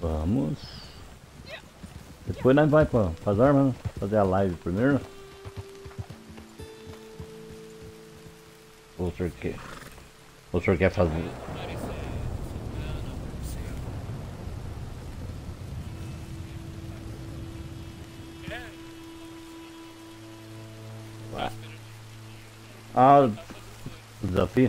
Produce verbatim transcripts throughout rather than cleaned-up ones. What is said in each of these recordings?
Vamos. Depois nós vai pra, as armas, né? Fazer a live primeiro. Ou o senhor quer, ou o senhor quer fazer? Ah, o desafio?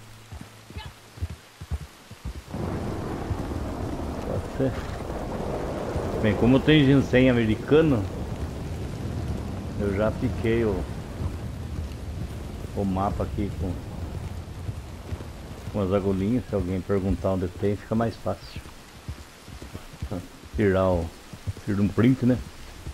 Pode ser. Bem, como tem ginseng americano, eu já piquei o, o mapa aqui com, com as agulhinhas. Se alguém perguntar onde tem, fica mais fácil. Tirar o... Tira um print, né?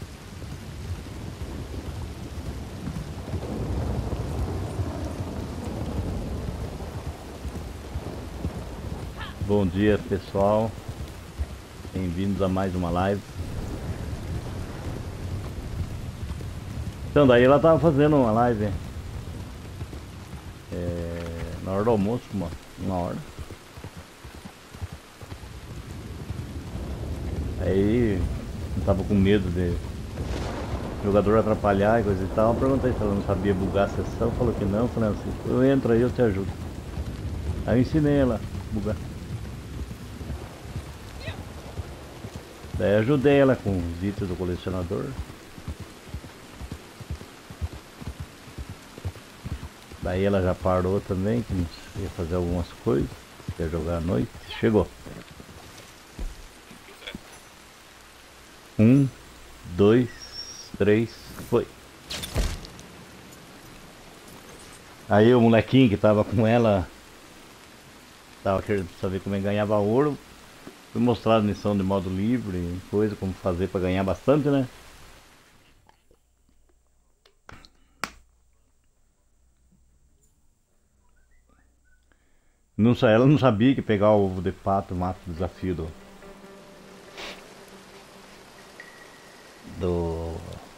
Bom dia, pessoal. Bem-vindos a mais uma live. Então, daí ela tava fazendo uma live é, na hora do almoço, uma, uma hora. Aí eu tava com medo de jogador atrapalhar e coisa e tal. Eu perguntei se ela não sabia bugar a sessão. Falou que não. Eu falei assim, eu entro aí, eu te ajudo. Aí eu ensinei ela a bugar. Daí ajudei ela com os itens do colecionador. Daí ela já parou também, que ia fazer algumas coisas, ia jogar à noite. Chegou. Um, dois, três, foi. Aí o molequinho que tava com ela, tava querendo saber como é que ganhava ouro. Fui mostrar a missão de modo livre, coisa, como fazer para ganhar bastante, né? Não, ela não sabia que pegar o ovo de pato mata o desafio do... Do...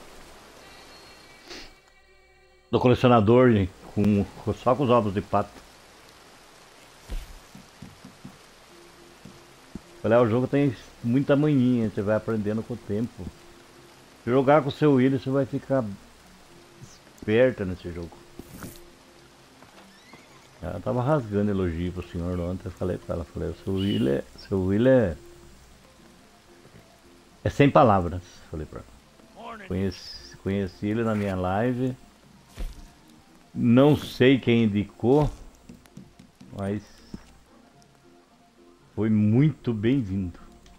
Do colecionador, hein? Com, só com os ovos de pato. Olha, o jogo tem muita manhinha, você vai aprendendo com o tempo. Se jogar com o seu William, você vai ficar esperta nesse jogo. Ela tava rasgando elogio pro senhor ontem, eu falei pra ela, falei, o seu William, seu William é... é sem palavras, falei pra ela. Conheci, conheci ele na minha live, não sei quem indicou, mas foi muito bem-vindo.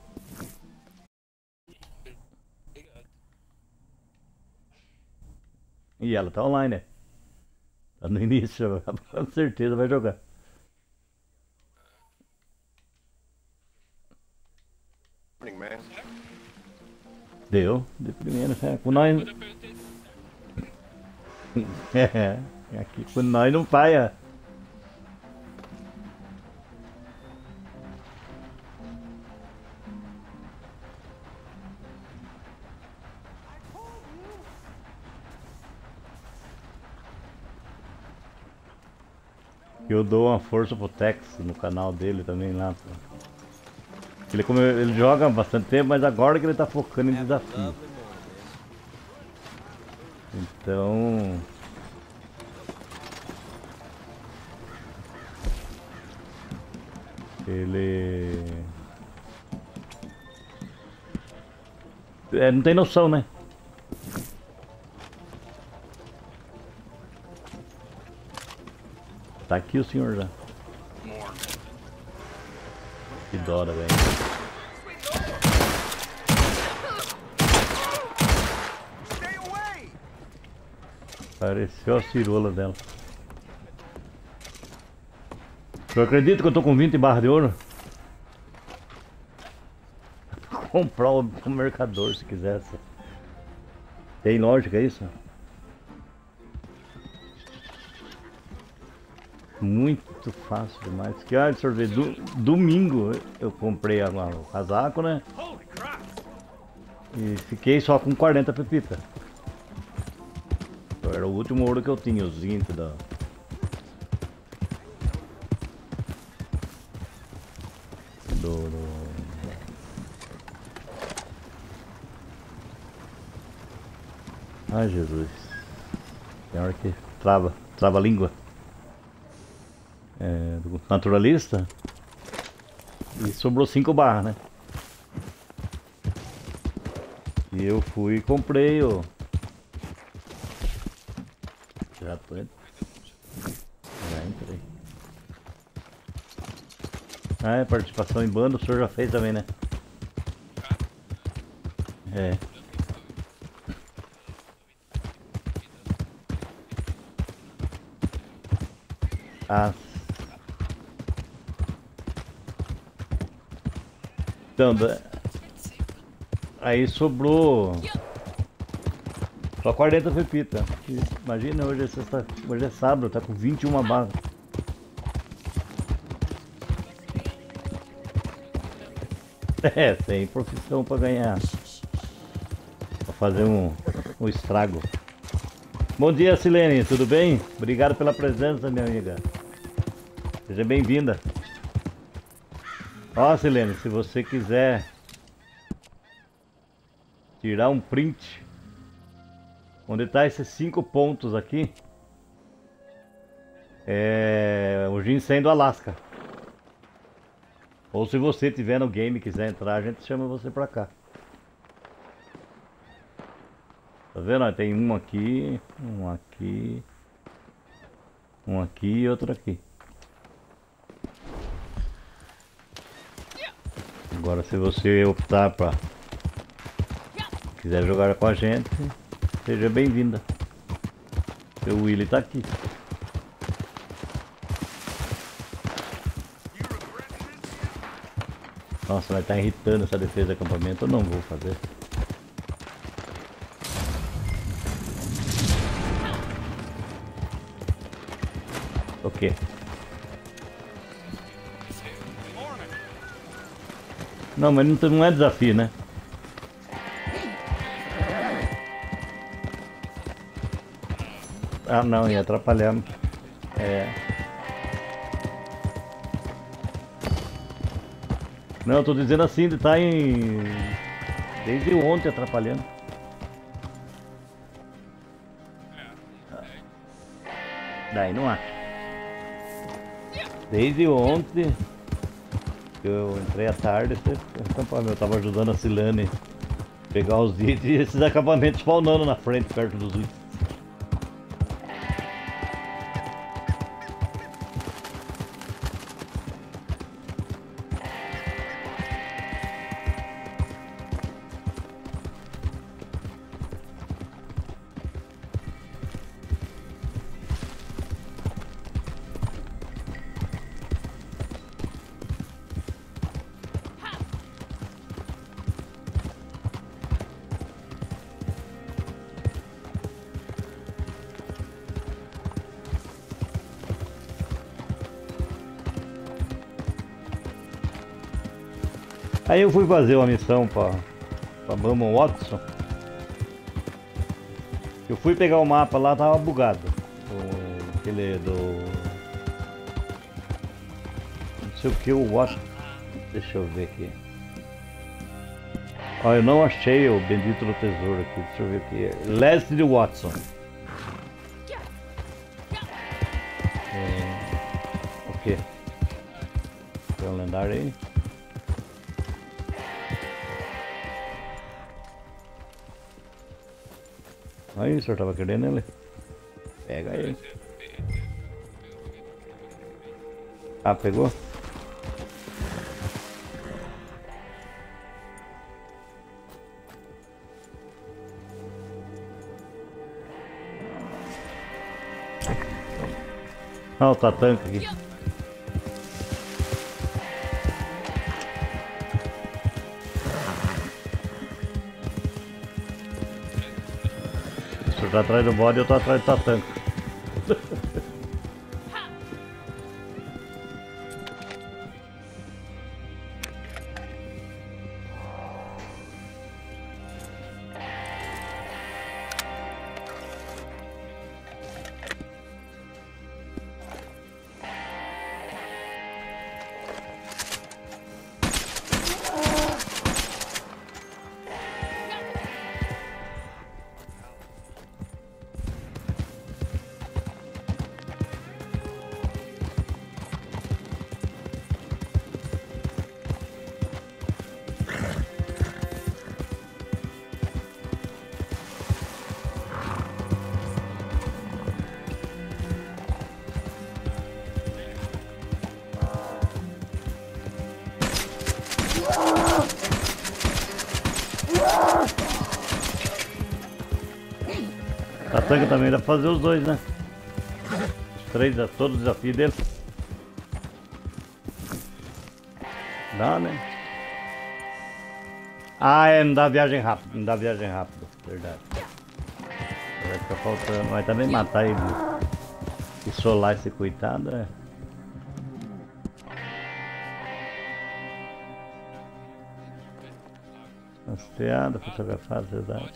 E ela tá online, né? Tá no início, com certeza vai jogar. Deu, de primeira, é, com nós. É, aqui com nós não paia. Eu dou uma força pro Tex no canal dele também lá. Ele, como ele joga há bastante tempo, mas agora que ele tá focando em desafio. Então... Ele... É, não tem noção, né? Tá aqui o senhor já. Que dora, velho. Pareceu a cirola dela. Eu acredito que eu tô com vinte barras de ouro. Vou comprar o mercador se quisesse. Tem lógica isso? Muito fácil demais. Que ah, sorvete. Do, domingo eu comprei a, a, o casaco, né? E fiquei só com quarenta pepitas. Então, era o último ouro que eu tinha, os vinte da... Do, do... Ai, Jesus. Tem hora que trava, trava a língua. É, do naturalista. E sobrou cinco barras, né? E eu fui e comprei o... Já tô... Já entrei. Ah, é participação em banda, o senhor já fez também, né? É. Ah. Então, da... aí sobrou só quarenta pepita. Imagina, hoje é, sexta... hoje é sábado, tá com vinte e uma barras. É, tem profissão pra ganhar. Pra fazer um, um estrago. Bom dia, Silene, tudo bem? Obrigado pela presença, minha amiga. Seja bem-vinda. Ó, Silene, se você quiser tirar um print onde tá esses cinco pontos aqui, é o ginseng do Alasca. Ou se você tiver no game e quiser entrar, a gente chama você pra cá. Tá vendo? Tem um aqui, um aqui, um aqui e outro aqui. Agora, se você optar pra quiser jogar com a gente, seja bem-vinda. O Willy tá aqui. Nossa, vai estar irritando essa defesa de acampamento. Eu não vou fazer. Ok. Não, mas não, não é desafio, né? Ah, não, ia atrapalhar. É. Não, eu tô dizendo assim, de tá em... desde ontem atrapalhando. Daí não há. Desde ontem, eu entrei à tarde, eu tava ajudando a Silane a pegar os itens e esses acampamentos spawnando na frente, perto dos itens. Aí eu fui fazer uma missão para para Mama Watson. Eu fui pegar o mapa lá, tava bugado. O, aquele do... não sei o que, o Watson. Deixa eu ver aqui. Ó, eu não achei o bendito do tesouro aqui. Deixa eu ver o que é. Leslie Watson. É... o que? Tem um lendário aí? Aí, o senhor tava querendo ele? Pega aí. Ah, pegou? Ah, o tatanca aqui. O senhor tá atrás do bode e eu tô atrás do tatanca. caçanga também, dá pra fazer os dois, né? Os três, todos os desafios dele. Dá, né? Ah, é, não dá viagem rápida, não dá viagem rápida, verdade. Vai ficar faltando, vai também matar ele e solar esse coitado, é. Rastreada, fotografada, verdade.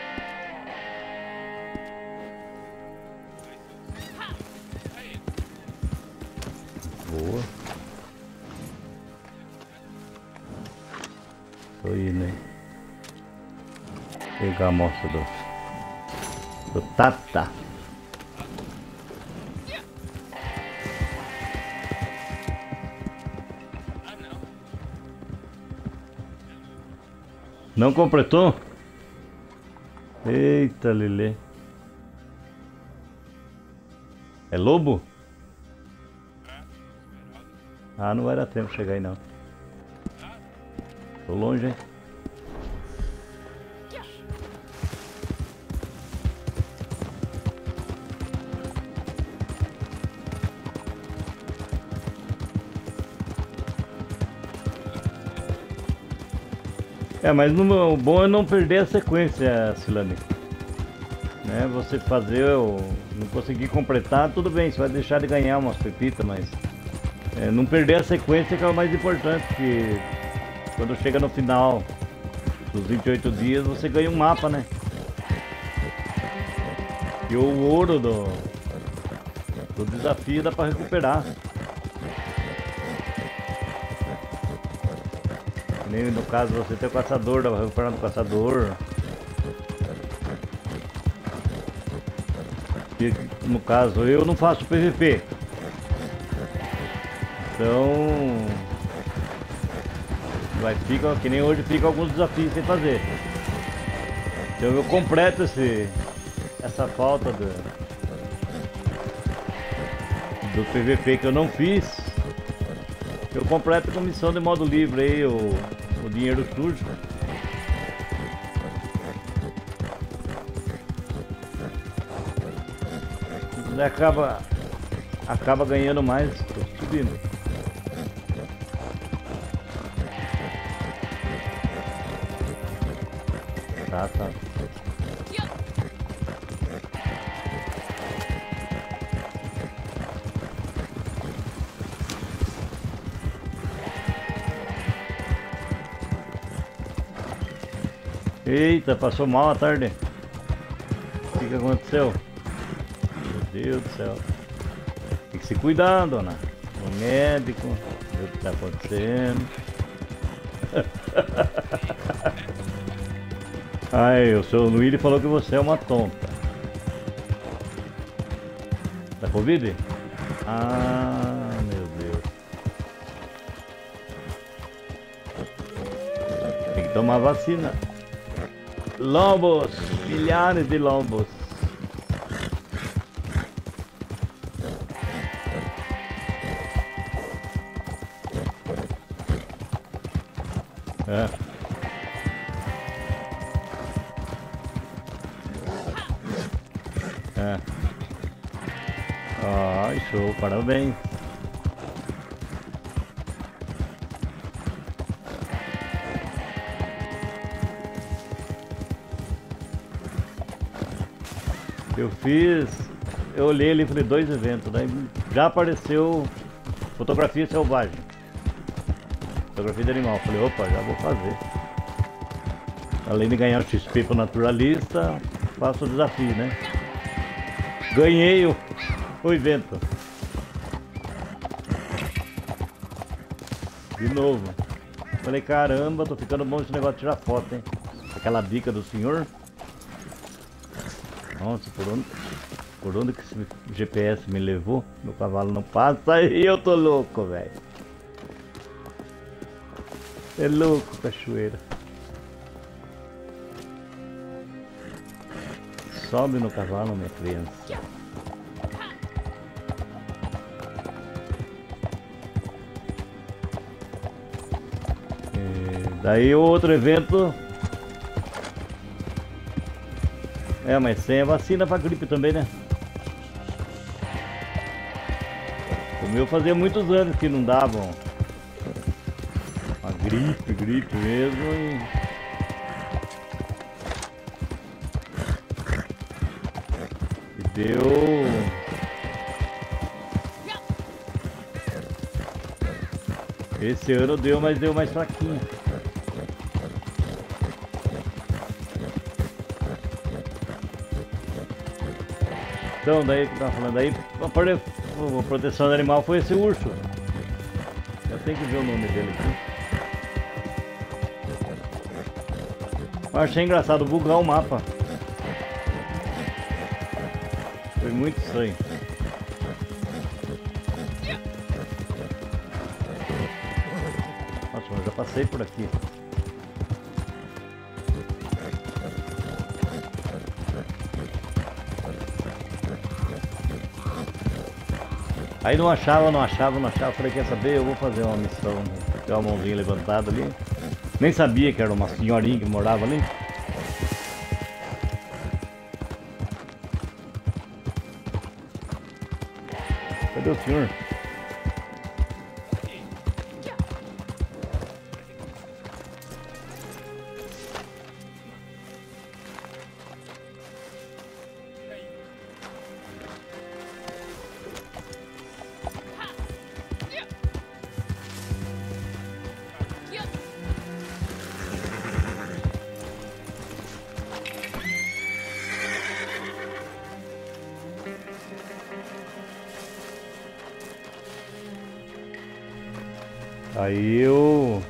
Boa. Tô indo aí. Pegar a amostra do, do Tata. Não completou? Eita, Lelê. É lobo? Ah, não vai dar tempo de chegar aí não. Tô longe, hein? É, mas no, o bom é não perder a sequência, Silane. Né? Você fazer o... não conseguir completar, tudo bem, você vai deixar de ganhar umas pepitas, mas... É, não perder a sequência que é o mais importante, porque... quando chega no final dos vinte e oito dias, você ganha um mapa, né? E o ouro do... do desafio dá pra recuperar. Nem no caso você tem o caçador, dá pra recuperar no caçador. E no caso eu não faço P V P. Então vai ficar que nem hoje, fica alguns desafios sem fazer. Então eu completo esse, essa falta do, do P V P que eu não fiz. Eu completo com missão de modo livre aí, o, o dinheiro sujo. Daí acaba, acaba ganhando mais, tô subindo. Tá, tá. Eita, passou mal a tarde. O que que aconteceu? Meu Deus do céu. Tem que se cuidar, dona. O médico, ver o que tá acontecendo. Ai, o seu Luíde falou que você é uma tonta. Da Covid? Ah, meu Deus. Tem que tomar vacina. Lobos, milhares de lobos. É. É. Ai, show, parabéns. Eu fiz, eu olhei ali e falei, dois eventos, daí já apareceu fotografia selvagem, fotografia de animal. Falei, opa, já vou fazer. Além de ganhar o X P pro naturalista, faço o desafio, né? Ganhei o, o evento. De novo. Falei, caramba, tô ficando bom esse negócio de tirar foto, hein? Aquela dica do senhor. Nossa, por onde, por onde que esse G P S me levou? Meu cavalo não passa e eu tô louco, velho. É louco, cachoeira. Sobe no cavalo, minha criança. E daí outro evento. É, mas tem a vacina pra gripe também, né? O meu fazia muitos anos que não davam. Uma gripe, gripe mesmo e... e deu... Esse ano deu, mas deu mais fraquinho. Então, daí que eu tava falando, aí a proteção do animal foi esse urso. Eu tenho que ver o nome dele aqui. Eu achei engraçado bugar o mapa. Foi muito estranho. Nossa, eu já passei por aqui. Aí não achava, não achava, não achava. Falei, quer saber? Eu vou fazer uma missão. Tem uma mãozinha levantada ali. Nem sabia que era uma senhorinha que morava ali. Cadê o senhor? Aí eu...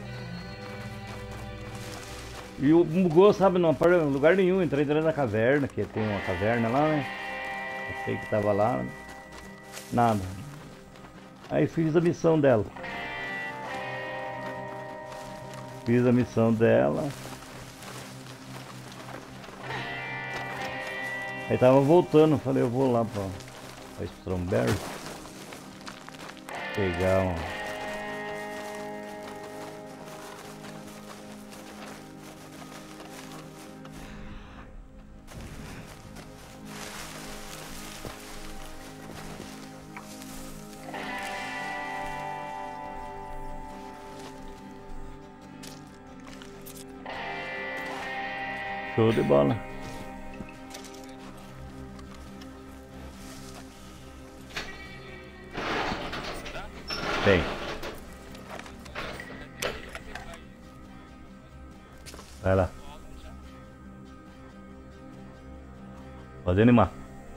E o bugou, sabe, não apareceu em lugar nenhum. Entrei dentro da caverna, que tem uma caverna lá, né? Eu sei que tava lá. Nada. Aí fiz a missão dela. Fiz a missão dela. Aí tava voltando, falei, eu vou lá pra, pra Stromberg. Pegar um... Show de bola. Tem. Vai lá. Pode animar.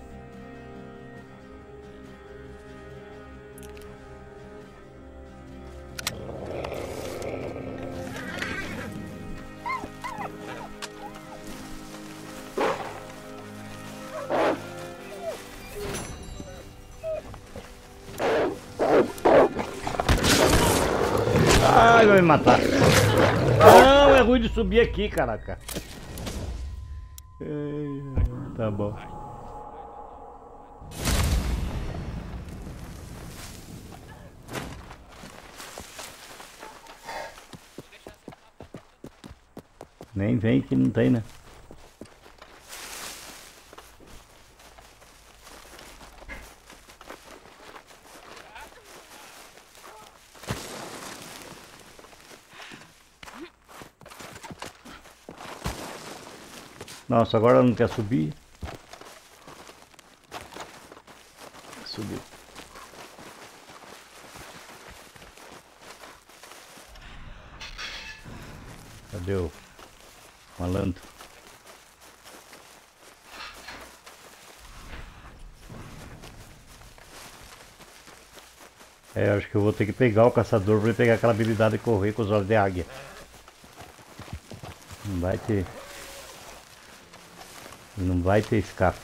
Ai, vai me matar. Não, é ruim de subir aqui, caraca. Tá bom. Nem vem que não tem, né? Nossa, agora não quer subir. Subiu. Cadê o malandro? É, acho que eu vou ter que pegar o caçador para ele pegar aquela habilidade de correr com os olhos de águia. Não vai ter. Não vai ter escape.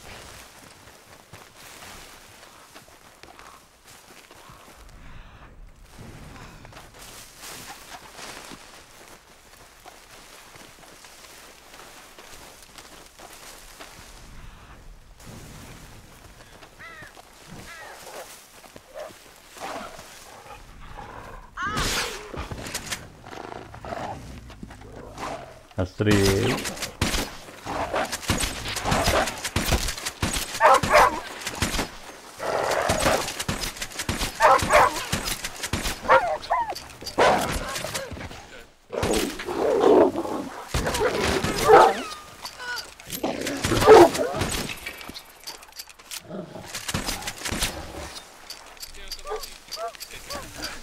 Rastreei.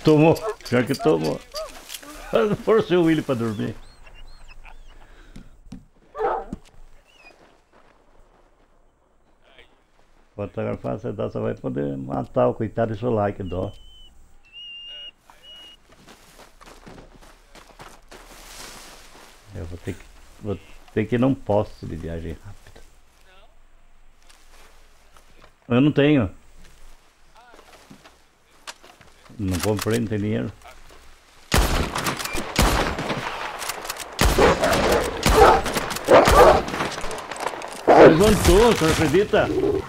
tomou, pior que tomou. Forcei o Willy pra dormir. Fotografar, você dá, só vai poder matar o coitado e seu like, dó. Eu vou ter que. Vou ter que ir num posto de viagem rápida. Eu não tenho. Não comprei, não tem dinheiro. Levantou, você não acredita?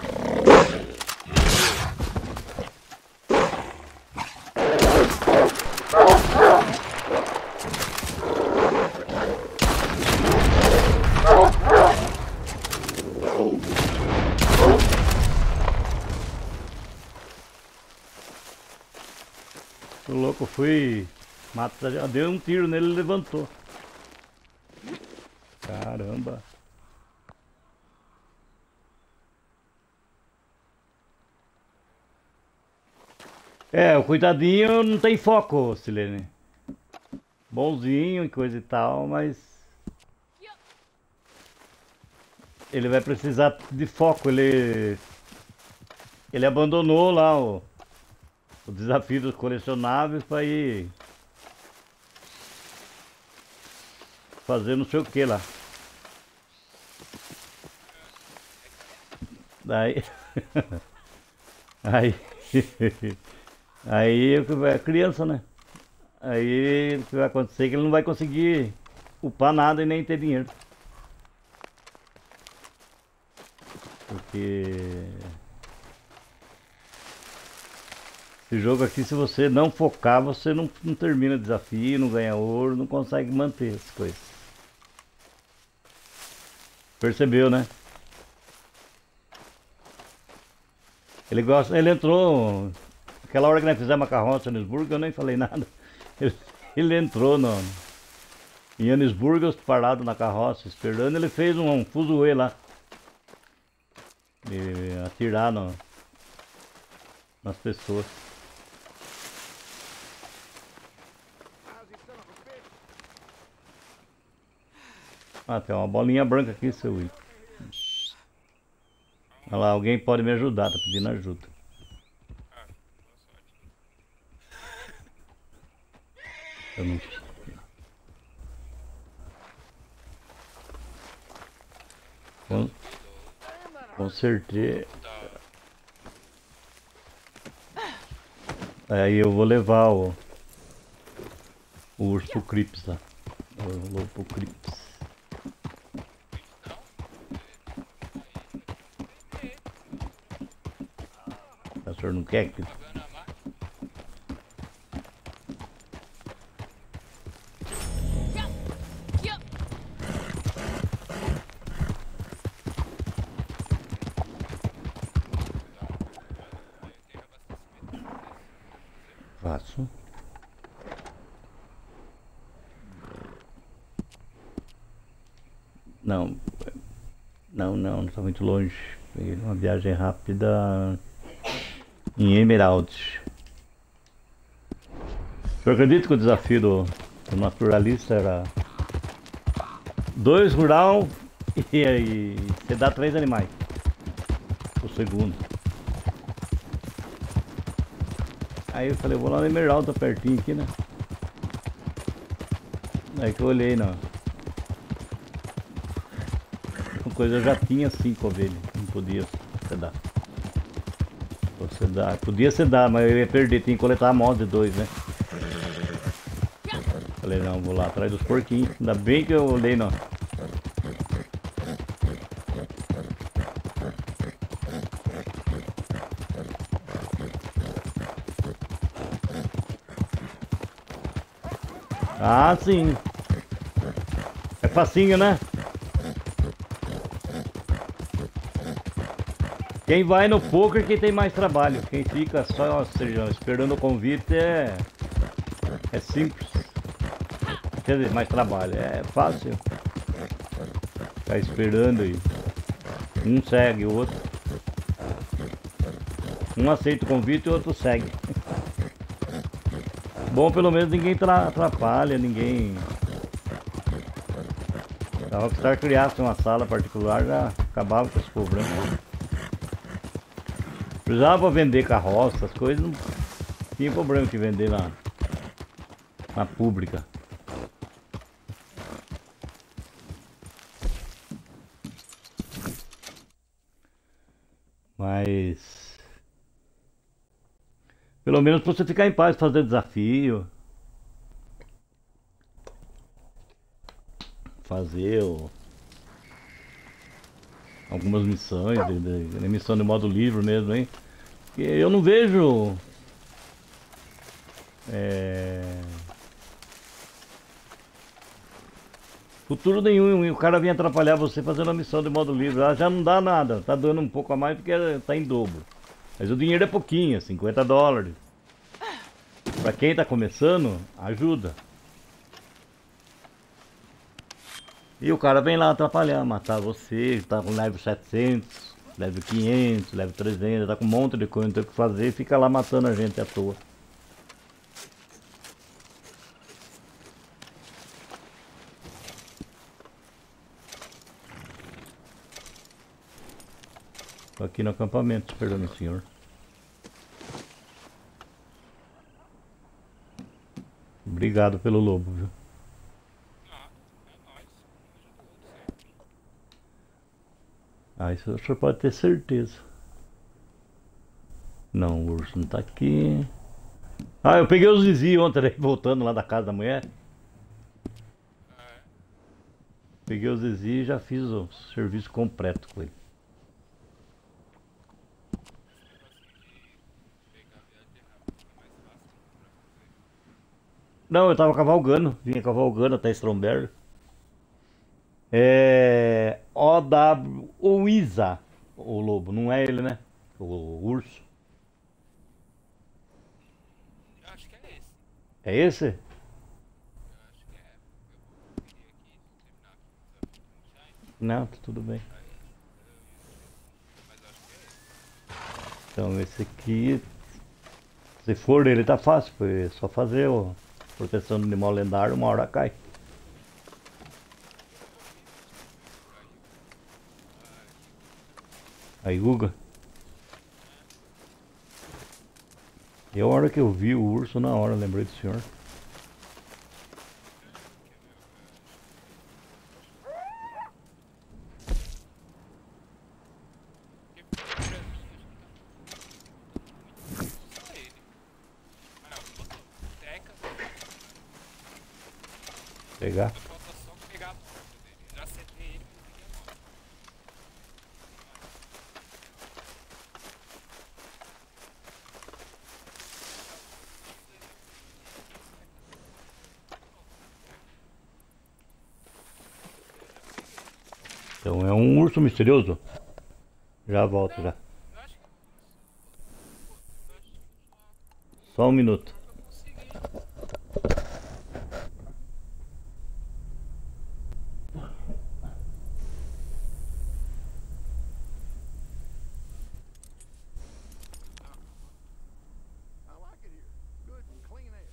O louco fui matar, deu um tiro nele e levantou. Caramba. É, o coitadinho não tem foco, Silene. Bonzinho e coisa e tal, mas ele vai precisar de foco. Ele ele abandonou lá o, o desafio dos colecionáveis para ir fazer não sei o que lá. Daí aí aí é criança, né? Aí o que vai acontecer é que ele não vai conseguir upar nada e nem ter dinheiro. Porque esse jogo aqui, se você não focar, você não, não termina o desafio, não ganha ouro, não consegue manter as coisas. Percebeu, né? Ele gosta, ele entrou. Aquela hora que nós fizemos a carroça em Anisburgo, eu nem falei nada. Ele, ele entrou no, em Anisburgo, parado na carroça, esperando. Ele fez um, um fuzuê lá. De atirar no, nas pessoas. Ah, tem uma bolinha branca aqui, seu Will. Olha lá, alguém pode me ajudar, tá pedindo ajuda. Eu não... Com... Consertei. Aí eu vou levar o, o urso Crips lá. O lobo Crips. O senhor não quer que... Faço. Não, não, não, não está muito longe. Peguei uma viagem rápida em Emerald. Eu acredito que o desafio do, do naturalista era dois rural e, e você dá três animais. O segundo. Aí eu falei, vou lá no Emerald, tá pertinho aqui, né? Aí que eu olhei, não. Uma coisa, eu já tinha cinco ovelhas, não podia sedar. Você dá, podia sedar, mas eu ia perder, tinha que coletar a moda de dois, né? Falei, não, vou lá atrás dos porquinhos. Ainda bem que eu olhei, não. Ah, sim. É facinho, né? Quem vai no poker que tem mais trabalho. Quem fica só, ou seja, esperando o convite é é simples. Quer dizer, mais trabalho. É fácil. Ficar esperando e um segue o outro. Um aceita o convite e o outro segue. Bom, pelo menos ninguém tra- atrapalha, ninguém. Se a Rockstar criasse uma sala particular, já acabava com esse problema. Precisava vender carroça, essas coisas, não tinha problema que vender na, na pública. Mas pelo menos pra você ficar em paz, fazer desafio, fazer o- algumas missões, de, de- de missão de modo livre mesmo, hein? Porque eu não vejo é, futuro nenhum e o cara vem atrapalhar você fazendo a missão de modo livre. Ah, já não dá nada, tá dando um pouco a mais porque tá em dobro. Mas o dinheiro é pouquinho, cinquenta dólares. Pra quem tá começando, ajuda. E o cara vem lá atrapalhar, matar você, tá com level setecentos, level quinhentos, level trezentos, tá com um monte de coisa que tem que fazer e fica lá matando a gente à toa. Tô aqui no acampamento esperando o senhor. Obrigado pelo lobo, viu? Ah, é nóis. Um ajuda o outro sempre. Ah, isso o senhor pode ter certeza. Não, o urso não tá aqui. Ah, eu peguei os Zizi ontem, né, voltando lá da casa da mulher. Ah, é? Peguei o Zizi e já fiz o serviço completo com ele. Esse negocinho de pegar viagem rápido fica mais fácil, né? Pra fazer. Não, eu tava cavalgando, vinha cavalgando até Stromberg. É. O W. O Isa. O lobo, não é ele, né? O urso. Hum, eu acho que é esse. É esse? Eu acho que é. Eu vou conferir aqui, terminar aqui o desafio do Moonshine. Não, tá tudo bem. Aí eu entro nesse. Mas eu acho que é esse. Então esse aqui, se for ele, tá fácil. Foi só fazer o proteção do animal lendário, uma hora cai. Eu tô ouvindo os bichos caiu. A Yuga. A Yuga. É. E a hora que eu vi o urso, na hora, lembrei do senhor. É, porque meu, eu acho que foi esse. Porque pra mim, acho que tá muito, muito só ele. Ah, não, botou. Teca, Pegar. só falta só pegar a moto dele. Eu já acertei ele, mas não peguei a moto. Vai. Tá, isso aí deve ser de quinze Teca só. Pronto, Teca. Eu já peguei. Então é um urso misterioso. Já volto já. Não, eu acho que é um urso. Pô, eu acho que eu já. Só um minuto. Pior que eu consegui. I like it here. Good, clean air.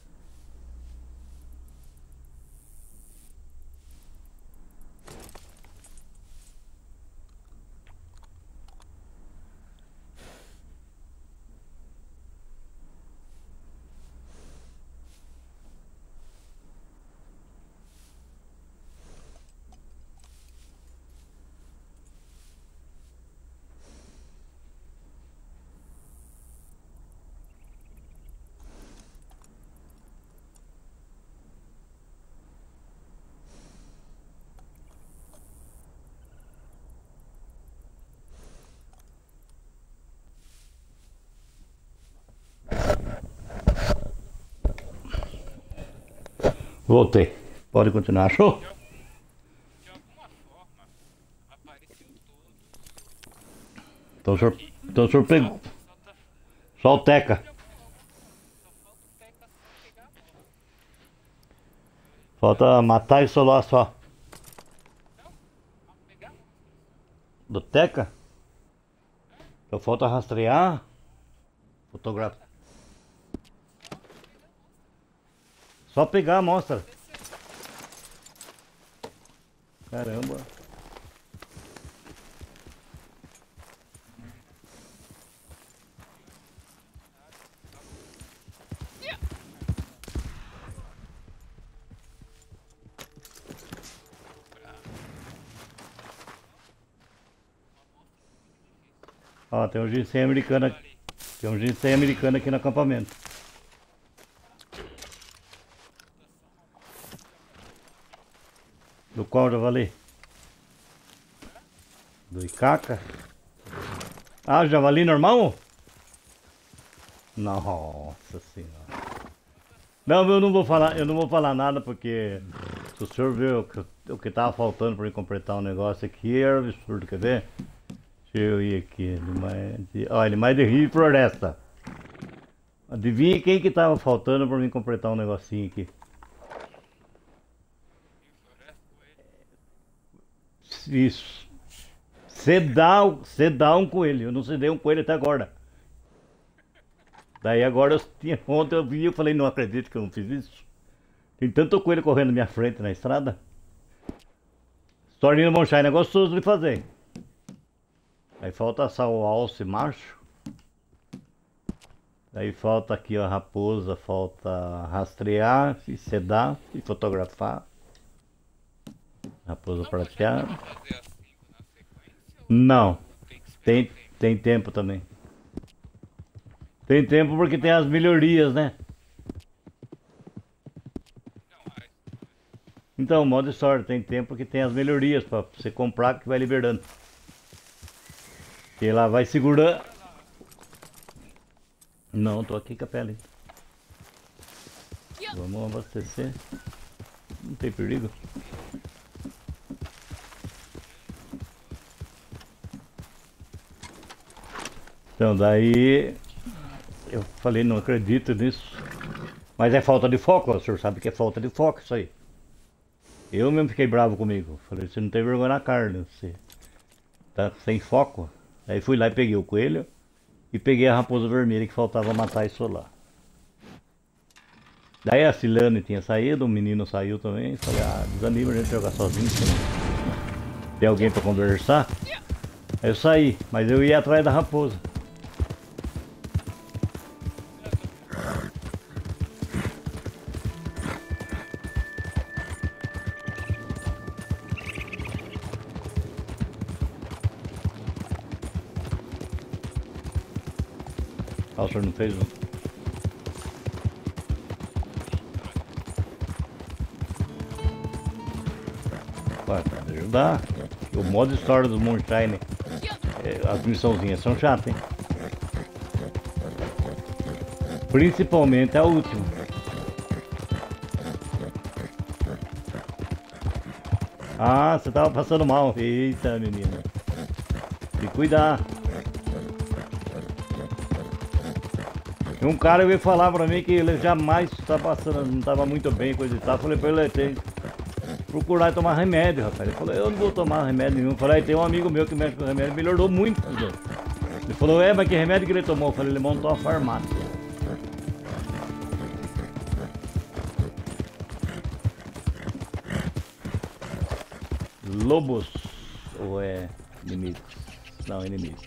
Voltei. Pode continuar. Achou? De, al- de alguma forma, apareceu todos Então o senhor, aqui. então o senhor Só, pegou. só tá. Só o Teca. De alguma forma, só falta o Teca só pegar a moto. Aí, já Falta disse. matar e solar só. Não, a pegar a moto. Do Teca? É, Então falta rastrear. nada. Fotografar. Só pegar a moto. Só pegar, mostra. Caramba. Ó, tem um ginseng americano aqui. Tem um ginseng americano aqui no acampamento. Do qual javali? Do Icaca? Ah, javali normal? Nossa senhora. Não, eu não vou falar, eu não vou falar nada porque se o senhor viu o que, o que tava faltando para completar um negócio aqui era absurdo, quer ver? Deixa eu ir aqui, animais de, ó, animais de rio e floresta. Adivinha quem que tava faltando para mim completar um negocinho aqui? Isso. Sedar, sedar um coelho. Eu não sedei um coelho até agora. Daí agora eu tinha, ontem eu vi e eu falei, não acredito que eu não fiz isso. Tem tanto coelho correndo na minha frente na estrada. Historinha do Moonshine é gostoso de fazer. Aí falta assar o alce macho. Daí falta aqui a raposa, falta rastrear, e sedar e fotografar. Raposa prateada. Não, tem, tem tempo também. Tem tempo porque tem as melhorias, né? Então, modo história, tem tempo porque tem as melhorias pra você comprar que vai liberando. E lá vai segurando. Não, tô aqui com a pele. Vamos abastecer. Não tem perigo. Então daí eu falei, não acredito nisso. Mas é falta de foco, o senhor sabe que é falta de foco isso aí. Eu mesmo fiquei bravo comigo. Falei, você não tem vergonha na carne, você tá sem foco. Aí fui lá e peguei o coelho e peguei a raposa vermelha que faltava matar e solar. Daí a Cilane tinha saído, o menino saiu também. Falei, ah, desanima a gente jogar sozinho. Tem alguém pra conversar. Aí eu saí, mas eu ia atrás da raposa. Ah, o senhor não fez? Vai, pode ajudar. O modo história do Moonshine, é, as missãozinhas são chatas, hein? Principalmente a última. Ah, você tava passando mal. Eita, menina. Tem que cuidar. Um cara veio falar pra mim que ele jamais tá passando, não tava muito bem, coisa e tal. Falei pra ele, tem que procurar tomar remédio, rapaz. Ele falou, eu não vou tomar remédio nenhum. Eu falei, tem um amigo meu que mexe com remédio, melhorou muito. Ele falou, é, mas que remédio que ele tomou? Eu falei, ele montou a farmácia. Lobos, ou é inimigos? Não, inimigos.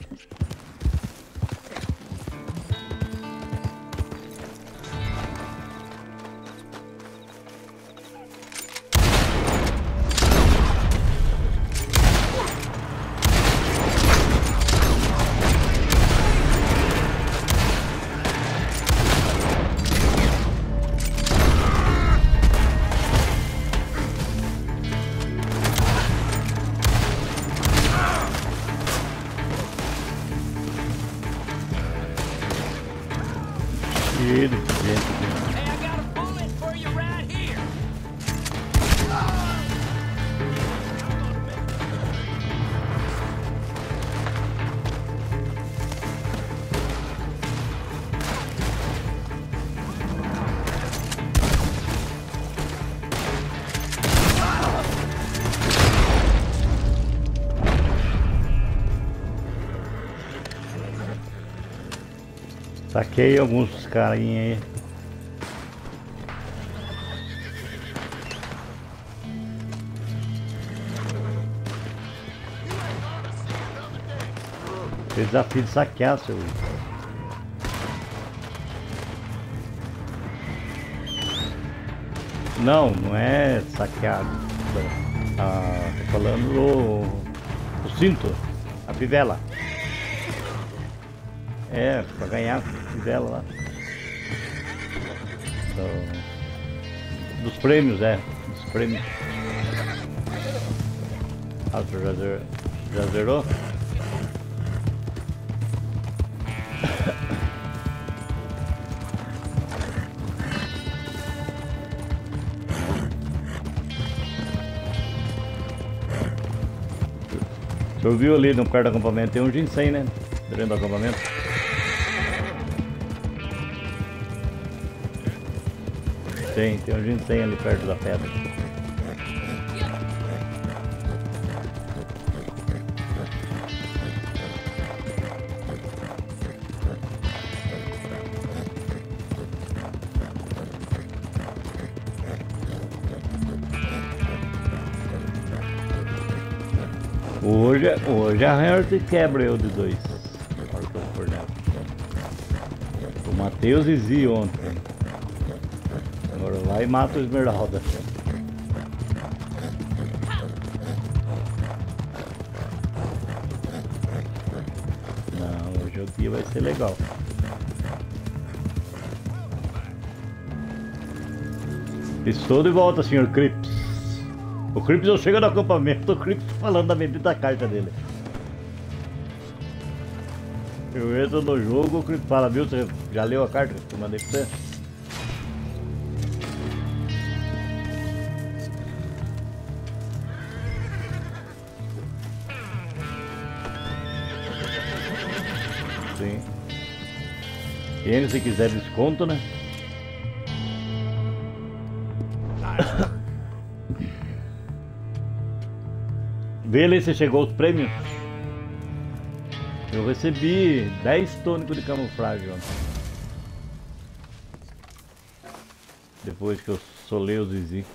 Ele, gente. Hey, I got a bullet for you right here. Saquei alguns carinha aí. Fez desafio de saquear, seu. Não, não é saqueado. Ah, tô falando o, o cinto, a fivela. É, pra ganhar a fivela lá. Do, dos prêmios, é. Dos prêmios. Ah, tu já, zer, já zerou? O senhor viu ali no perto do acampamento, tem um ginseng, né? Dentro do acampamento. Tem, tem um ginseng ali perto da pedra. Hoje, hoje a Heart quebra eu de dois. Agora que eu for nela. Eu matei o Zizi ontem. Agora eu lá e mato o Esmeralda. Não, hoje o dia vai ser legal. Estou de volta, senhor Crips. O Crips eu chego no acampamento, o Crips falando da bendita carta dele. Eu entro no jogo, o Crips fala, viu, você já leu a carta que eu mandei pra você? Sim. E ainda se quiser desconto, né? Vê ali se chegou os prêmios. Eu recebi dez tônicos de camuflagem ontem. Depois que eu solei o Zizi.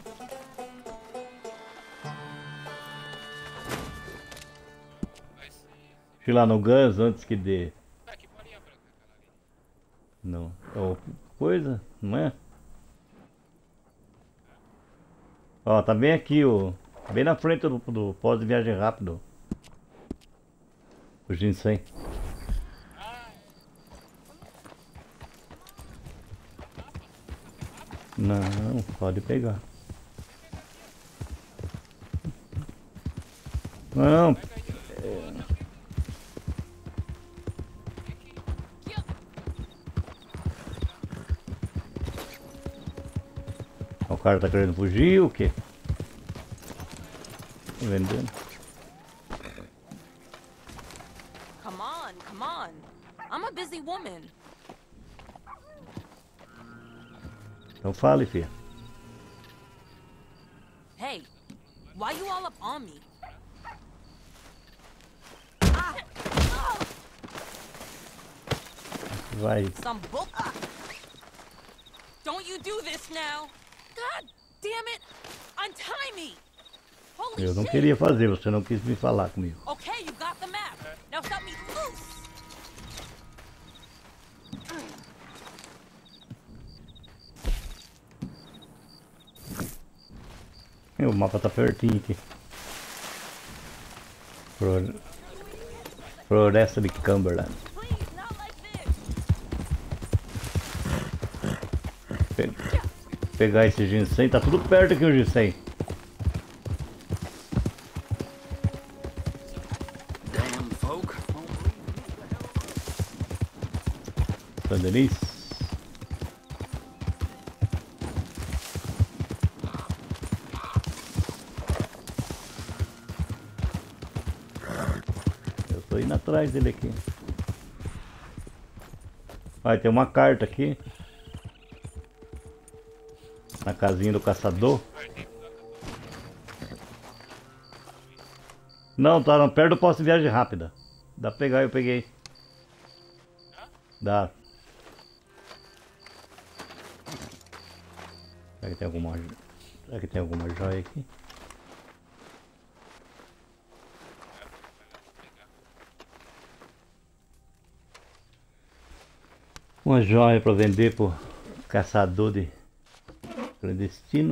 Fui lá no Guns antes que dê. Ah, que bolinha branca aquela ali. Não. Oh, coisa, não é? Ó, tá bem aqui, ó. Bem na frente do, do pós de viagem rápido. O ginseng. Não, pode pegar. Não. É... O cara tá querendo fugir ou o quê? Vendendo. Come on, come on. I'm a busy woman. Então fale, filha. Hey, why you all up on me? Ah! Ah! Vai. Some book. Ah! Don't you do this now? God damn it! Untie me! Holy Eu não shit! queria fazer, você não quis me falar comigo. Okay, you got the map. Now set me loose. O mapa tá pertinho aqui. Flor... Floresta de Cumberland. Please, not like this. Pe... Pegar esse ginseng, tá tudo perto aqui o ginseng. Damn folk. Sandenice. Eu tô indo atrás dele aqui. Olha, tem uma carta aqui. Na casinha do caçador. Não, tá perto do posto de viagem rápida. Dá pra pegar, eu peguei. Dá. Será que tem alguma... Será que tem alguma joia aqui? Uma joia para vender pro caçador de clandestino.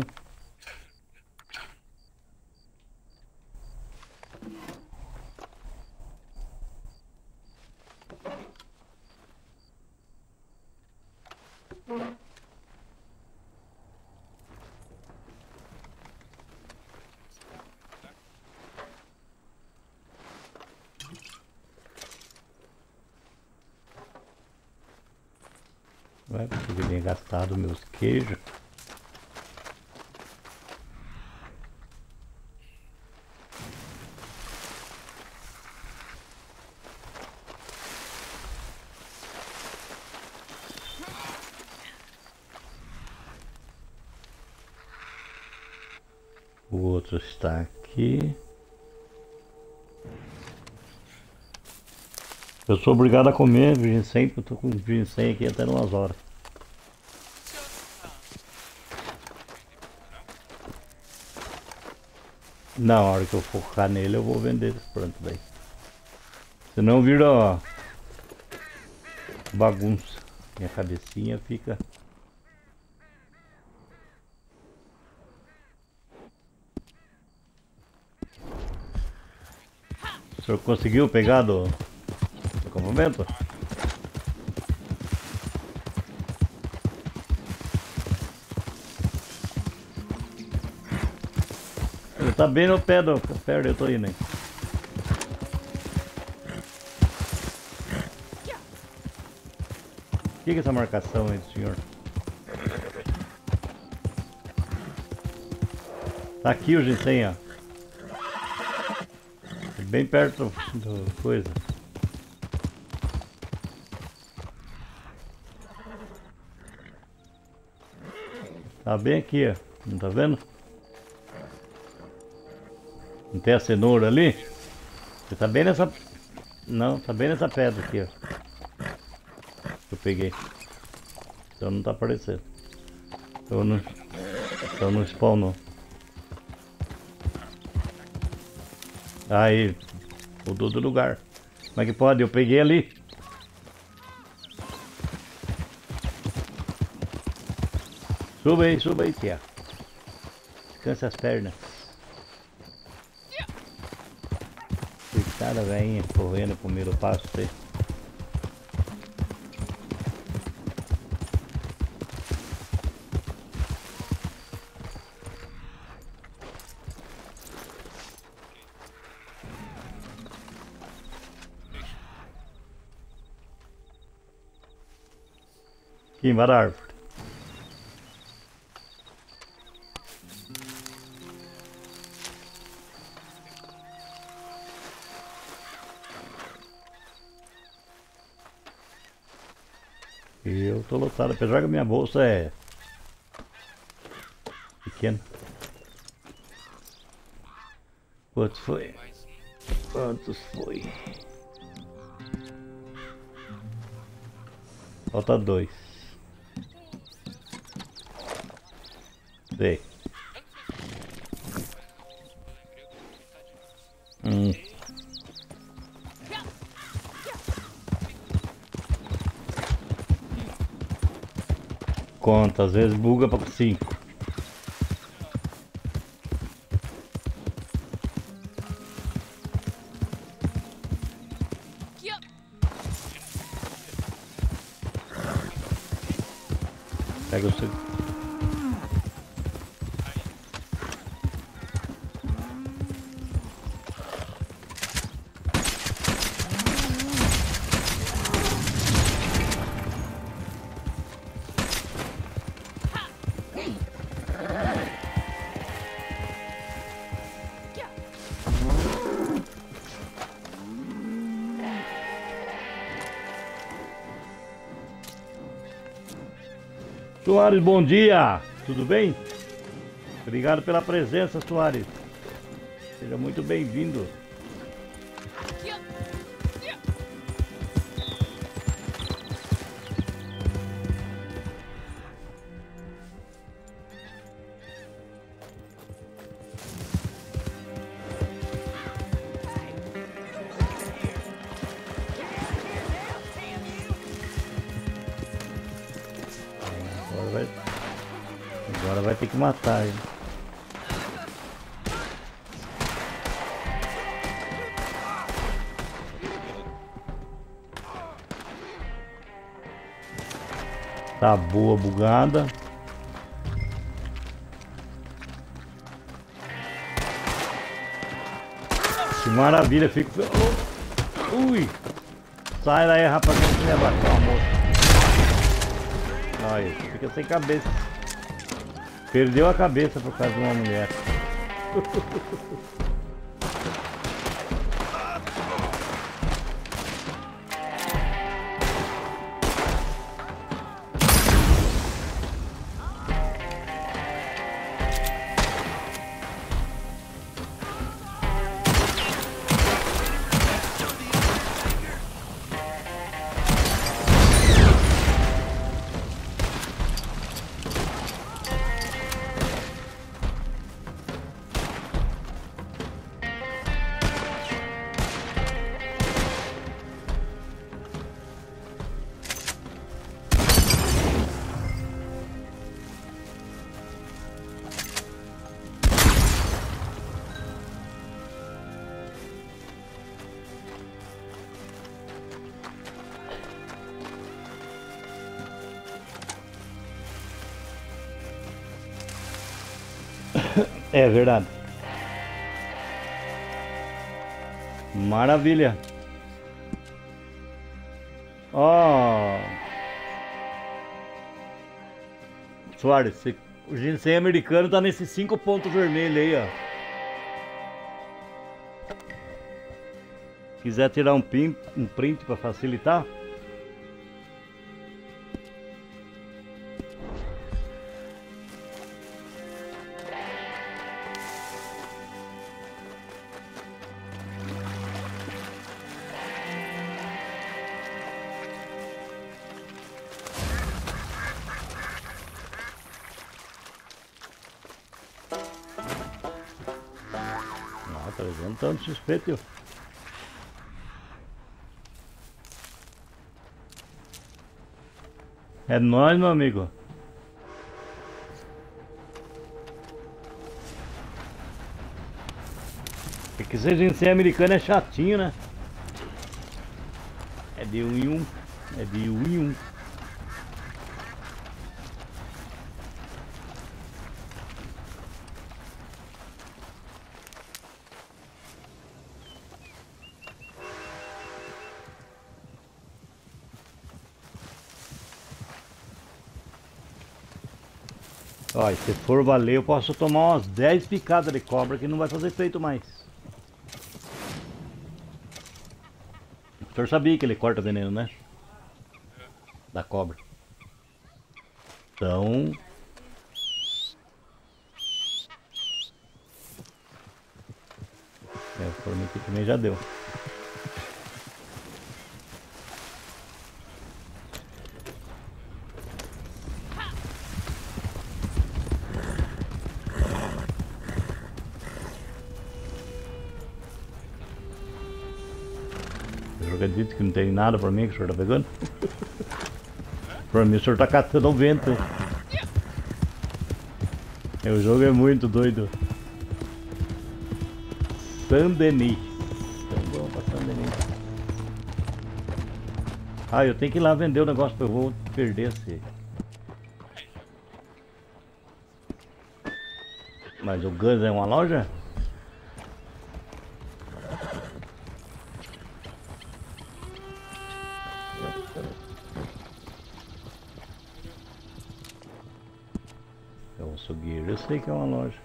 Vai, porque eu tinha gastado meus queijos. O outro está aqui. Eu sou obrigado a comer ginseng, porque eu tô com ginseng aqui até umas horas. Na hora que eu focar nele eu vou vender esse pronto daí. Senão vira ó, bagunça. Minha cabecinha fica... O senhor conseguiu pegar do, do acampamento? Ele tá bem no pé do pé onde eu tô indo, hein? O que é essa marcação aí do senhor? Tá aqui o ginseng, ó. Bem perto do coisa. Tá bem aqui, ó. Não tá vendo? Não tem a cenoura ali? Você tá bem nessa... Não, tá bem nessa pedra aqui, ó. Que eu peguei. Então não tá aparecendo. Então não... Então não spawnou. Aí, mudou do lugar. Como é que pode? Eu peguei ali. Suba aí, suba aí, tia. Descansa as pernas. Coitada velhinha, correndo pro primeiro passo aí. Aqui embaixo da árvore. E eu tô lotado, apesar que a minha bolsa é pequena. Quantos foi? Quantos foi? Falta dois. Sei. Hum. Conta, às vezes buga para cinco. Pega o seu. Soares, bom dia! Tudo bem? Obrigado pela presença, Soares. Seja muito bem-vindo. Agora vai, agora vai ter que matar ele. Tá boa, bugada. Que maravilha, fico... Oh. Ui! Sai daí, rapaz, que você me abaixou a moça. Olha, fica sem cabeça. Perdeu a cabeça por causa de uma mulher. É verdade. Maravilha. Ó. Soares, você- o ginseng americano tá nesses cinco pontos vermelhos aí, ó. Quiser tirar um, pin, um print para facilitar. Tá levando tanto suspeito, tio. É nóis, meu amigo. É que esse ginseng americano é chatinho, né? É de um em um. É de um em um. Ó, se for valer, eu posso tomar umas dez picadas de cobra que não vai fazer efeito mais. O senhor sabia que ele corta veneno, né? Da cobra. Então... É, por mim aqui também já deu. Eu acredito que não tem nada pra mim que o senhor tá pegando. Pra mim o senhor tá catando o vento. É, o jogo é muito doido. Saint-Denis. Então vamos pra Saint-Denis. Ah, eu tenho que ir lá vender o negócio, porque eu vou perder esse. Mas o Guns é uma loja? É o açougueiro, eu sei que é uma loja.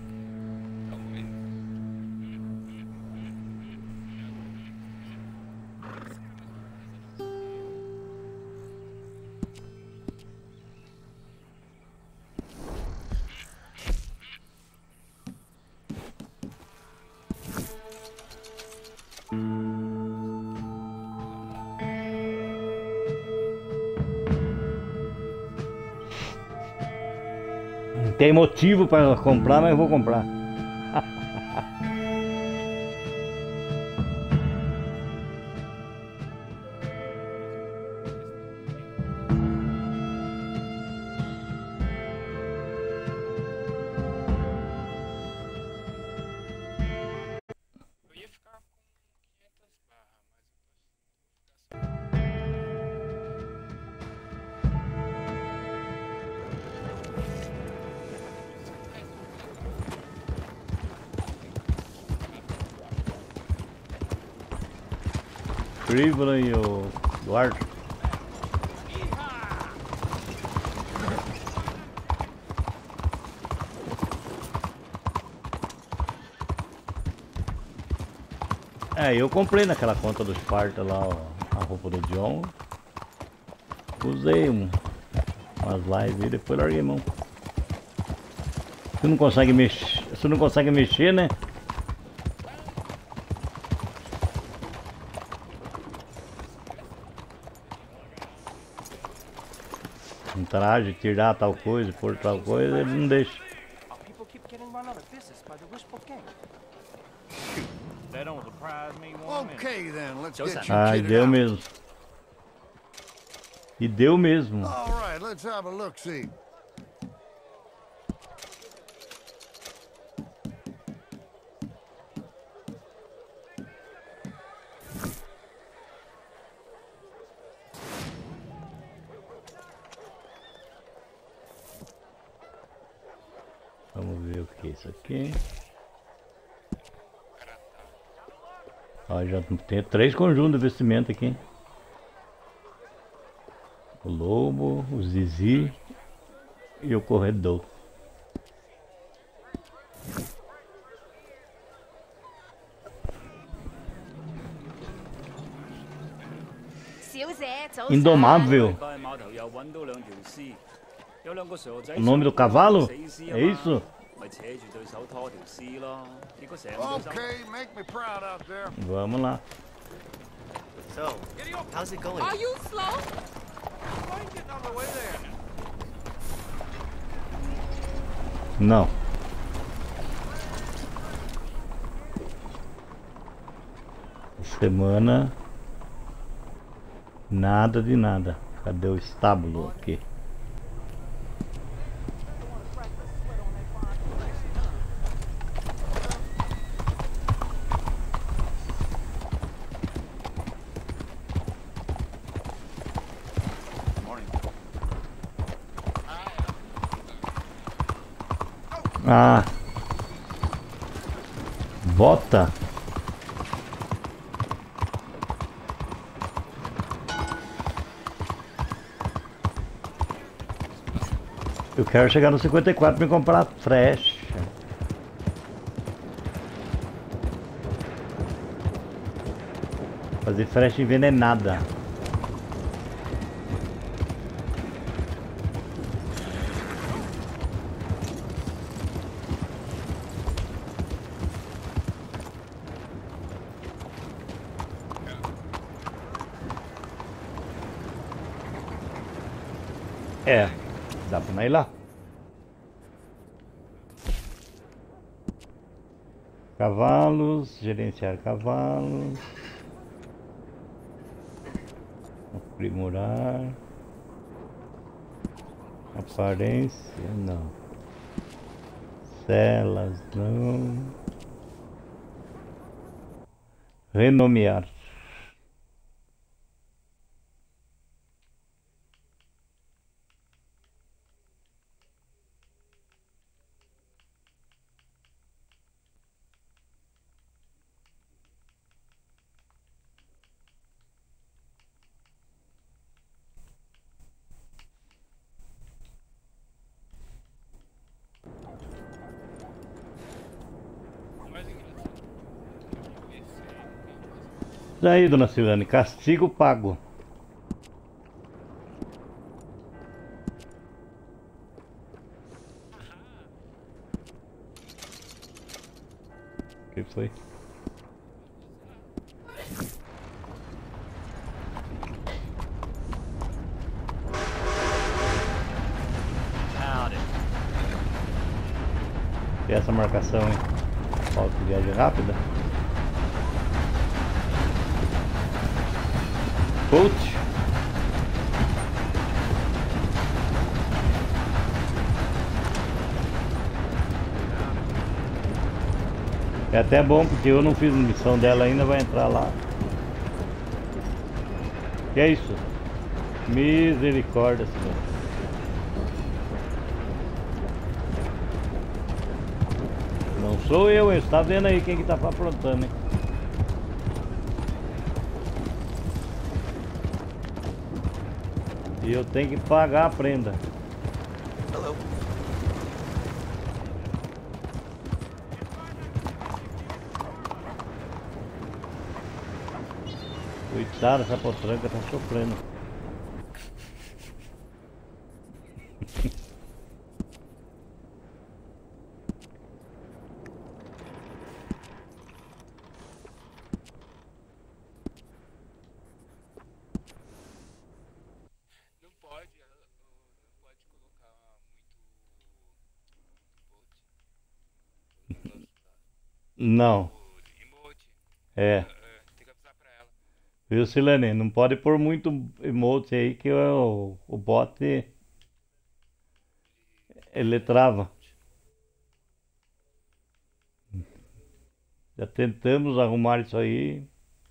Não tem motivo para comprar, mas eu vou comprar. Scribbler e o Duarte. É, eu comprei naquela conta do Sparta lá, ó, a roupa do John. Usei um, umas lives e depois larguei mão. Você não consegue mexer, você não consegue mexer, né? Um traje, tirar tal coisa, pôr tal coisa, ele não deixa. People keep getting run out of business by the wishful gang. That don't surprise me one minute. Okay then, let's get you Ah, e kitted deu out. mesmo. E deu mesmo. All right, let's have a look-see. Vamos ver o que é isso aqui. Ó, já tem três conjuntos de vestimenta aqui. O lobo, o Zizi e o corredor. Indomável. O nome do cavalo? É isso? Okay, make me proud out there. Vamos lá. So, how's it going? Are you slow? Não. Semana. Nada de nada. Cadê o estábulo aqui? Ah, bota. Eu quero chegar no cinquenta e quatro para me comprar flecha. Fazer flecha envenenada. É, dá pra ir lá. Cavalos, gerenciar cavalos. Aprimorar. Aparência, não. Celas, não. Renomear. Daí, dona Silane, castigo pago. O que foi? E essa marcação, hein? Falta de viagem rápida. Coach. É até bom porque eu não fiz missão dela ainda, vai entrar lá. Que é isso? Misericórdia, senhor. Não sou eu, você tá vendo aí quem que tá aprontando, hein? E eu tenho que pagar a prenda. Hello. Coitada, essa potranca tá sofrendo. Não pode, ela- não pode colocar muito emote. Não, Emote, é. é, tem que avisar pra ela. Viu, Silene? Não pode pôr muito emote aí que o, o bot ele trava. Já tentamos arrumar isso aí.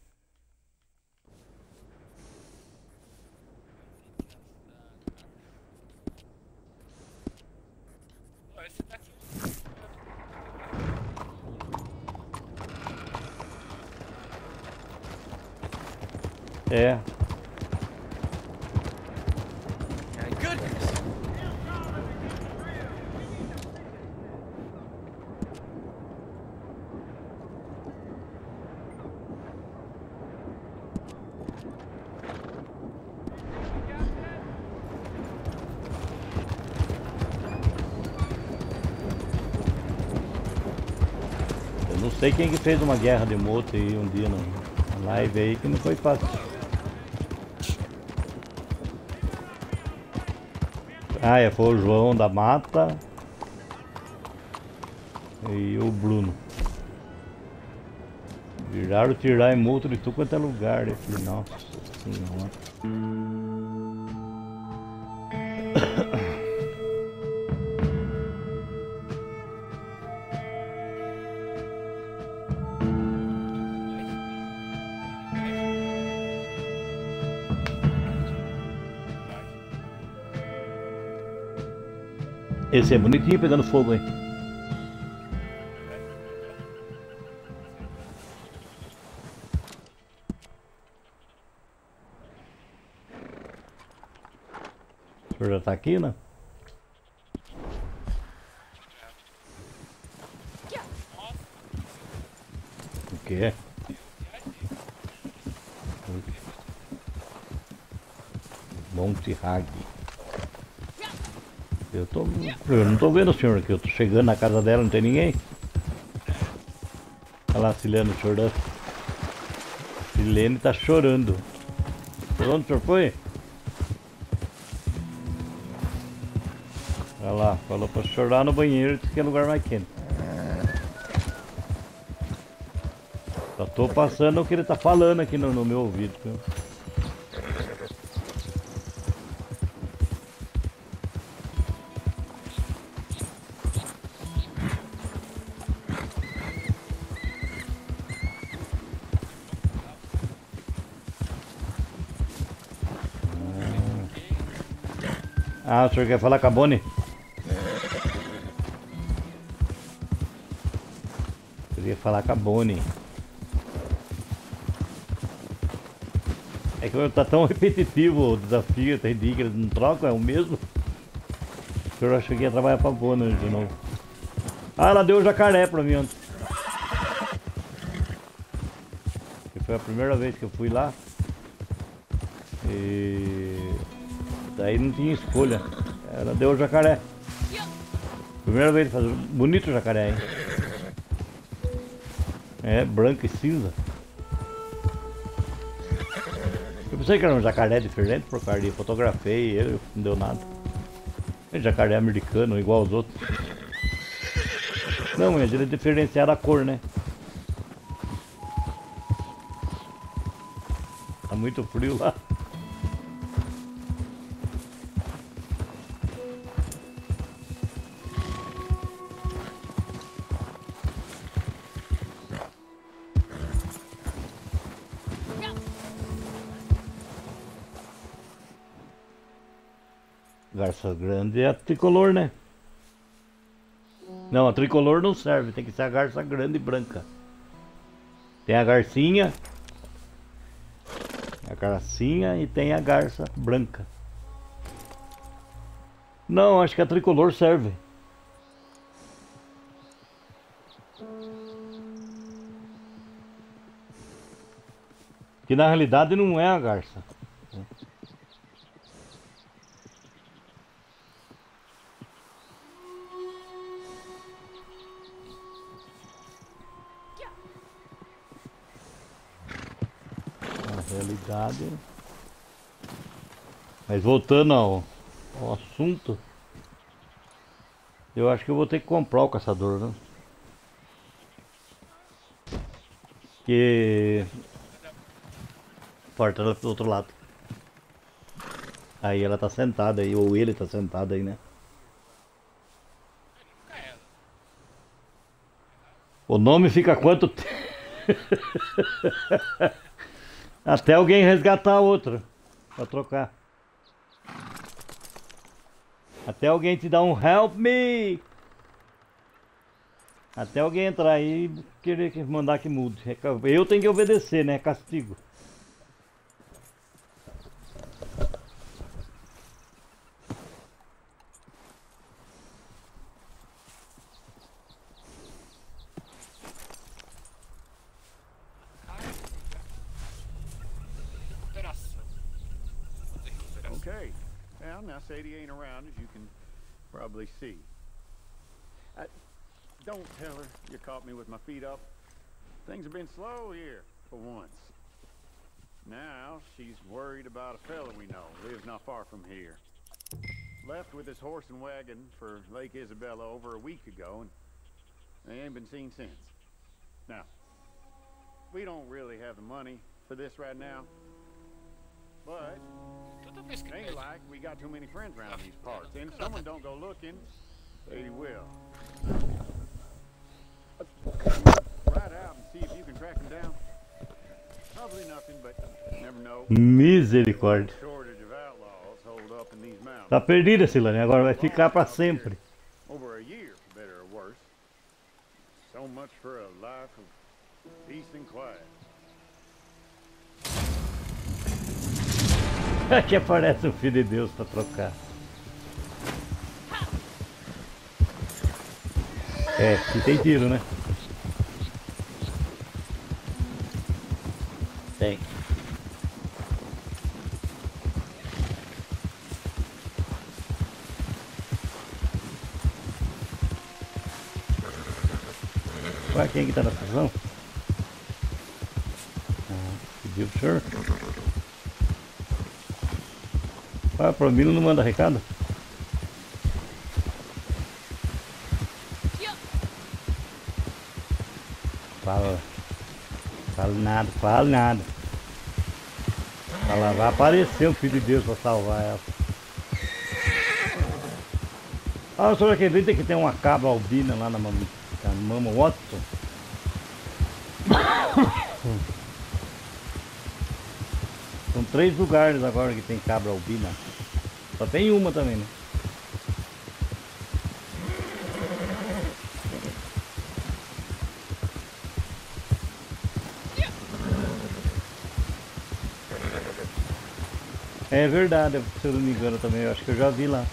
Ó, esse daqui É. My goodness. Eu não sei quem que fez uma guerra de moto aí um dia na na live aí que não foi fácil. Ah, é, foi o João da Mata e o Bruno. Viraram tirar em moto de tudo quanto é lugar. Eu falei, nossa senhora. Esse é bonitinho pegando fogo aí. O senhor já tá aqui, né? O quê? Monte Hag. Eu tô. Eu não tô vendo o senhor aqui, eu tô chegando na casa dela, não tem ninguém. Olha lá, Silene chorando. Silene tá chorando. Por onde o senhor foi? Olha lá, falou pra chorar no banheiro, disse que é lugar mais quente. Só tô passando o que ele tá falando aqui no, no meu ouvido, viu? Ah, o senhor quer falar com a Bonnie? Eu queria falar com a Bonnie. É que tá tão repetitivo o desafio, entendi que eles não trocam, é o mesmo. O senhor achou que ia trabalhar pra Bonnie de novo. Ah, ela deu o jacaré pra mim ontem. Que foi a primeira vez que eu fui lá. E... daí não tinha escolha. Ela deu o jacaré. Primeira vez que faz bonito o jacaré, hein? É, branco e cinza. Eu pensei que era um jacaré diferente por causa de fotografei ele, não deu nada. É jacaré americano, igual aos outros. Não, mas ele é diferenciado a cor, né? Tá muito frio lá. Garça grande é a tricolor, né? Não, a tricolor não serve, tem que ser a garça grande e branca. Tem a garcinha, a garcinha e tem a garça branca. Não, acho que a tricolor serve. Que na realidade não é a garça. Na realidade. Mas voltando ao, ao assunto, eu acho que eu vou ter que comprar o caçador, né? Que porta ela do outro lado. Aí ela tá sentada aí, ou ele tá sentado aí, né? O nome fica quanto tempo? Até alguém resgatar outro pra trocar. Até alguém te dar um help me. Até alguém entrar aí e querer mandar que mude. Eu tenho que obedecer, né? Castigo. Okay. Well, now Sadie ain't around, as you can probably see. I, don't tell her you caught me with my feet up. Things have been slow here, for once. Now, she's worried about a fella we know, lives not far from here. Left with his horse and wagon for Lake Isabella over a week ago, and they ain't been seen since. Now, we don't really have the money for this right now, but it ain't like we got too many friends around these parts. And if someone don't go looking, they will. Ride out and see if you can track them down. Probably nothing, but you never know. Misericórdia. Shortage of outlaws hold up in these mountains. Tá perdida, Silane. Agora vai ficar pra sempre. Over a year, for better or worse. So much for a life of peace and quiet. Aqui aparece um filho de Deus pra trocar. É, aqui tem tiro, né? Tem. Ué, quem que tá na prisão? Ah, pediu pro senhor? Ah, pro Milo não manda recado? Fala. Fala nada, fala nada. Fala, vai aparecer um filho de Deus pra salvar ela. Ah, o senhor acredita que tem uma cabra albina lá na mama, na mama Watson? São três lugares agora que tem cabra albina. Só tem uma também, né? É verdade, se eu não me engano também, eu acho que eu já vi lá.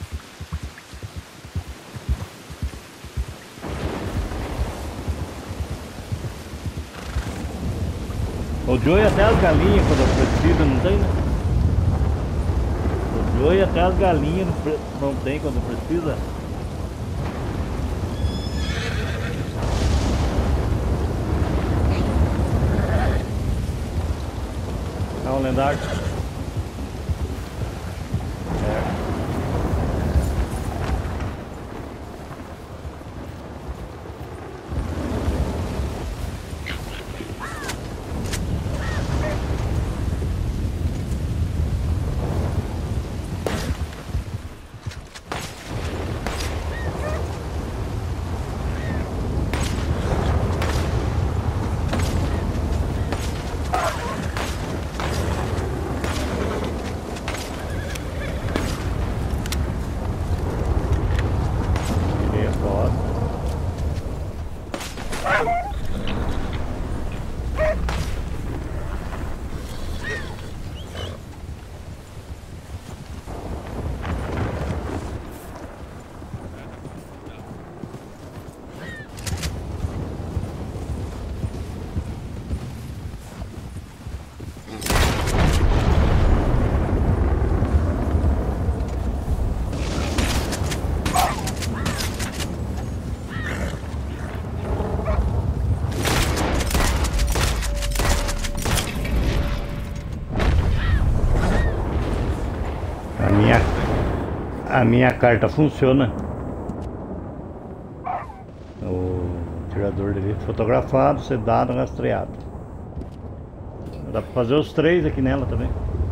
O Joey até as galinhas quando precisa, não tem, né? O Joey até as galinhas não tem quando precisa. É um lendário. A minha carta funciona. O tirador dele fotografado, sedado, rastreado. Dá pra fazer os três aqui nela também.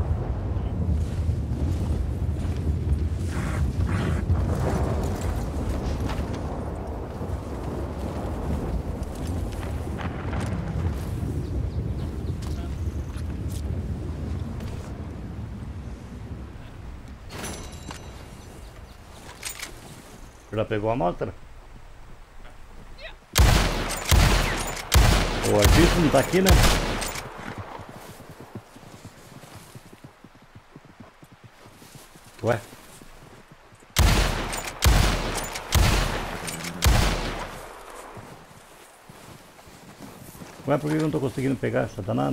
Já pegou a amostra? O artista não tá aqui, né? Ué? Ué, por que eu não tô conseguindo pegar essa danada?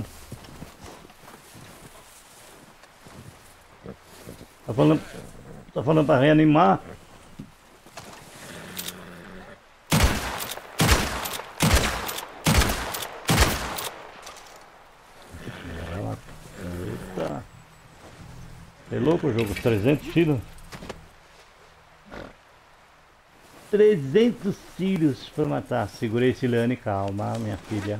Tá falando... Tá falando pra reanimar? Eita. É louco o jogo, trezentos tiros. trezentos tiros pra matar. Segurei esse Lane, calma, minha filha.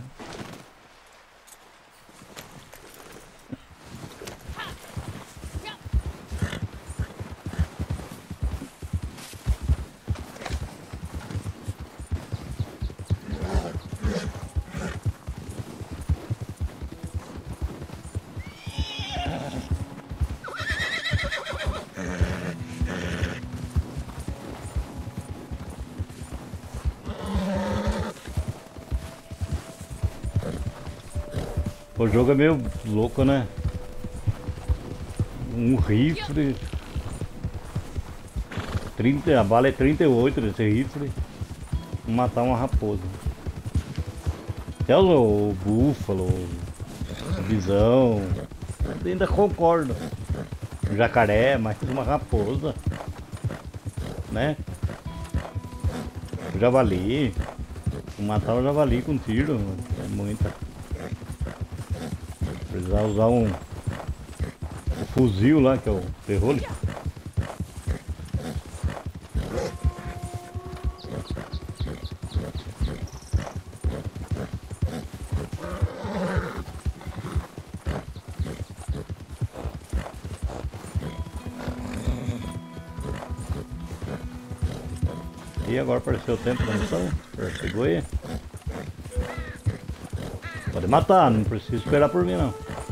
O jogo é meio louco, né? Um rifle. trinta, a bala é trinta e oito desse rifle. Matar uma raposa. Até o, o búfalo, o bisão. Eu ainda concordo. O jacaré, mais uma raposa. Né? O javali. Matar o javali com tiro. É muita. Precisar usar um, um fuzil lá, que é o terror. E agora apareceu o tempo da missão. Pegou aí. Pode matar, não precisa esperar por mim não.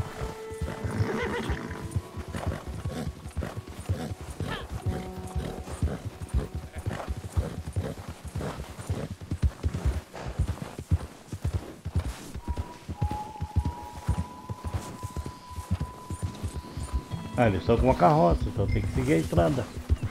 Ah, eles estão com uma carroça, então tem que seguir a estrada.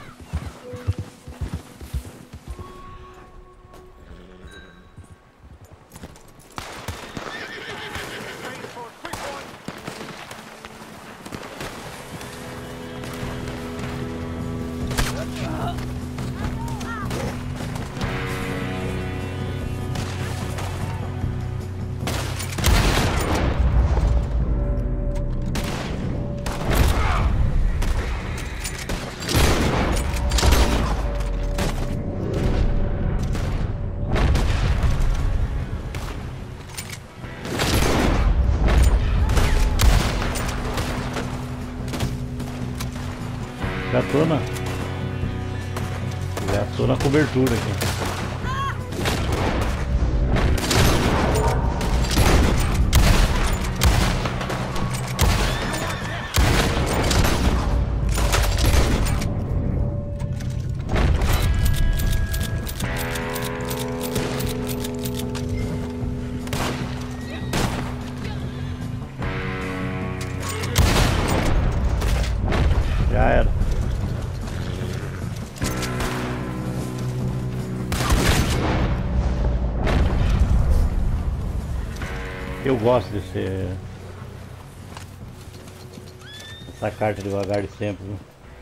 Já tô na... Já tô na cobertura aqui. Já era. Eu gosto de ser essa carta devagar de sempre, viu?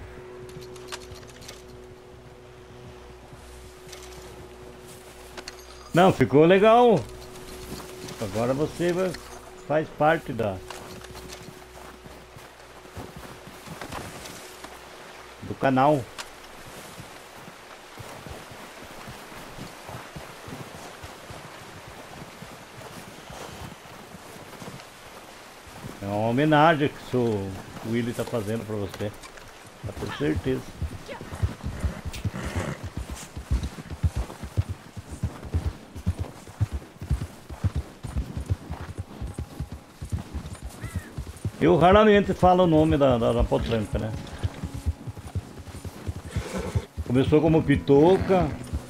Não, ficou legal. Agora você vai, faz parte da do canal. É uma homenagem que o seu Willy tá fazendo pra você. Pode ter certeza. Eu raramente falo o nome da, da, da potranca, né? Começou como Pitoca.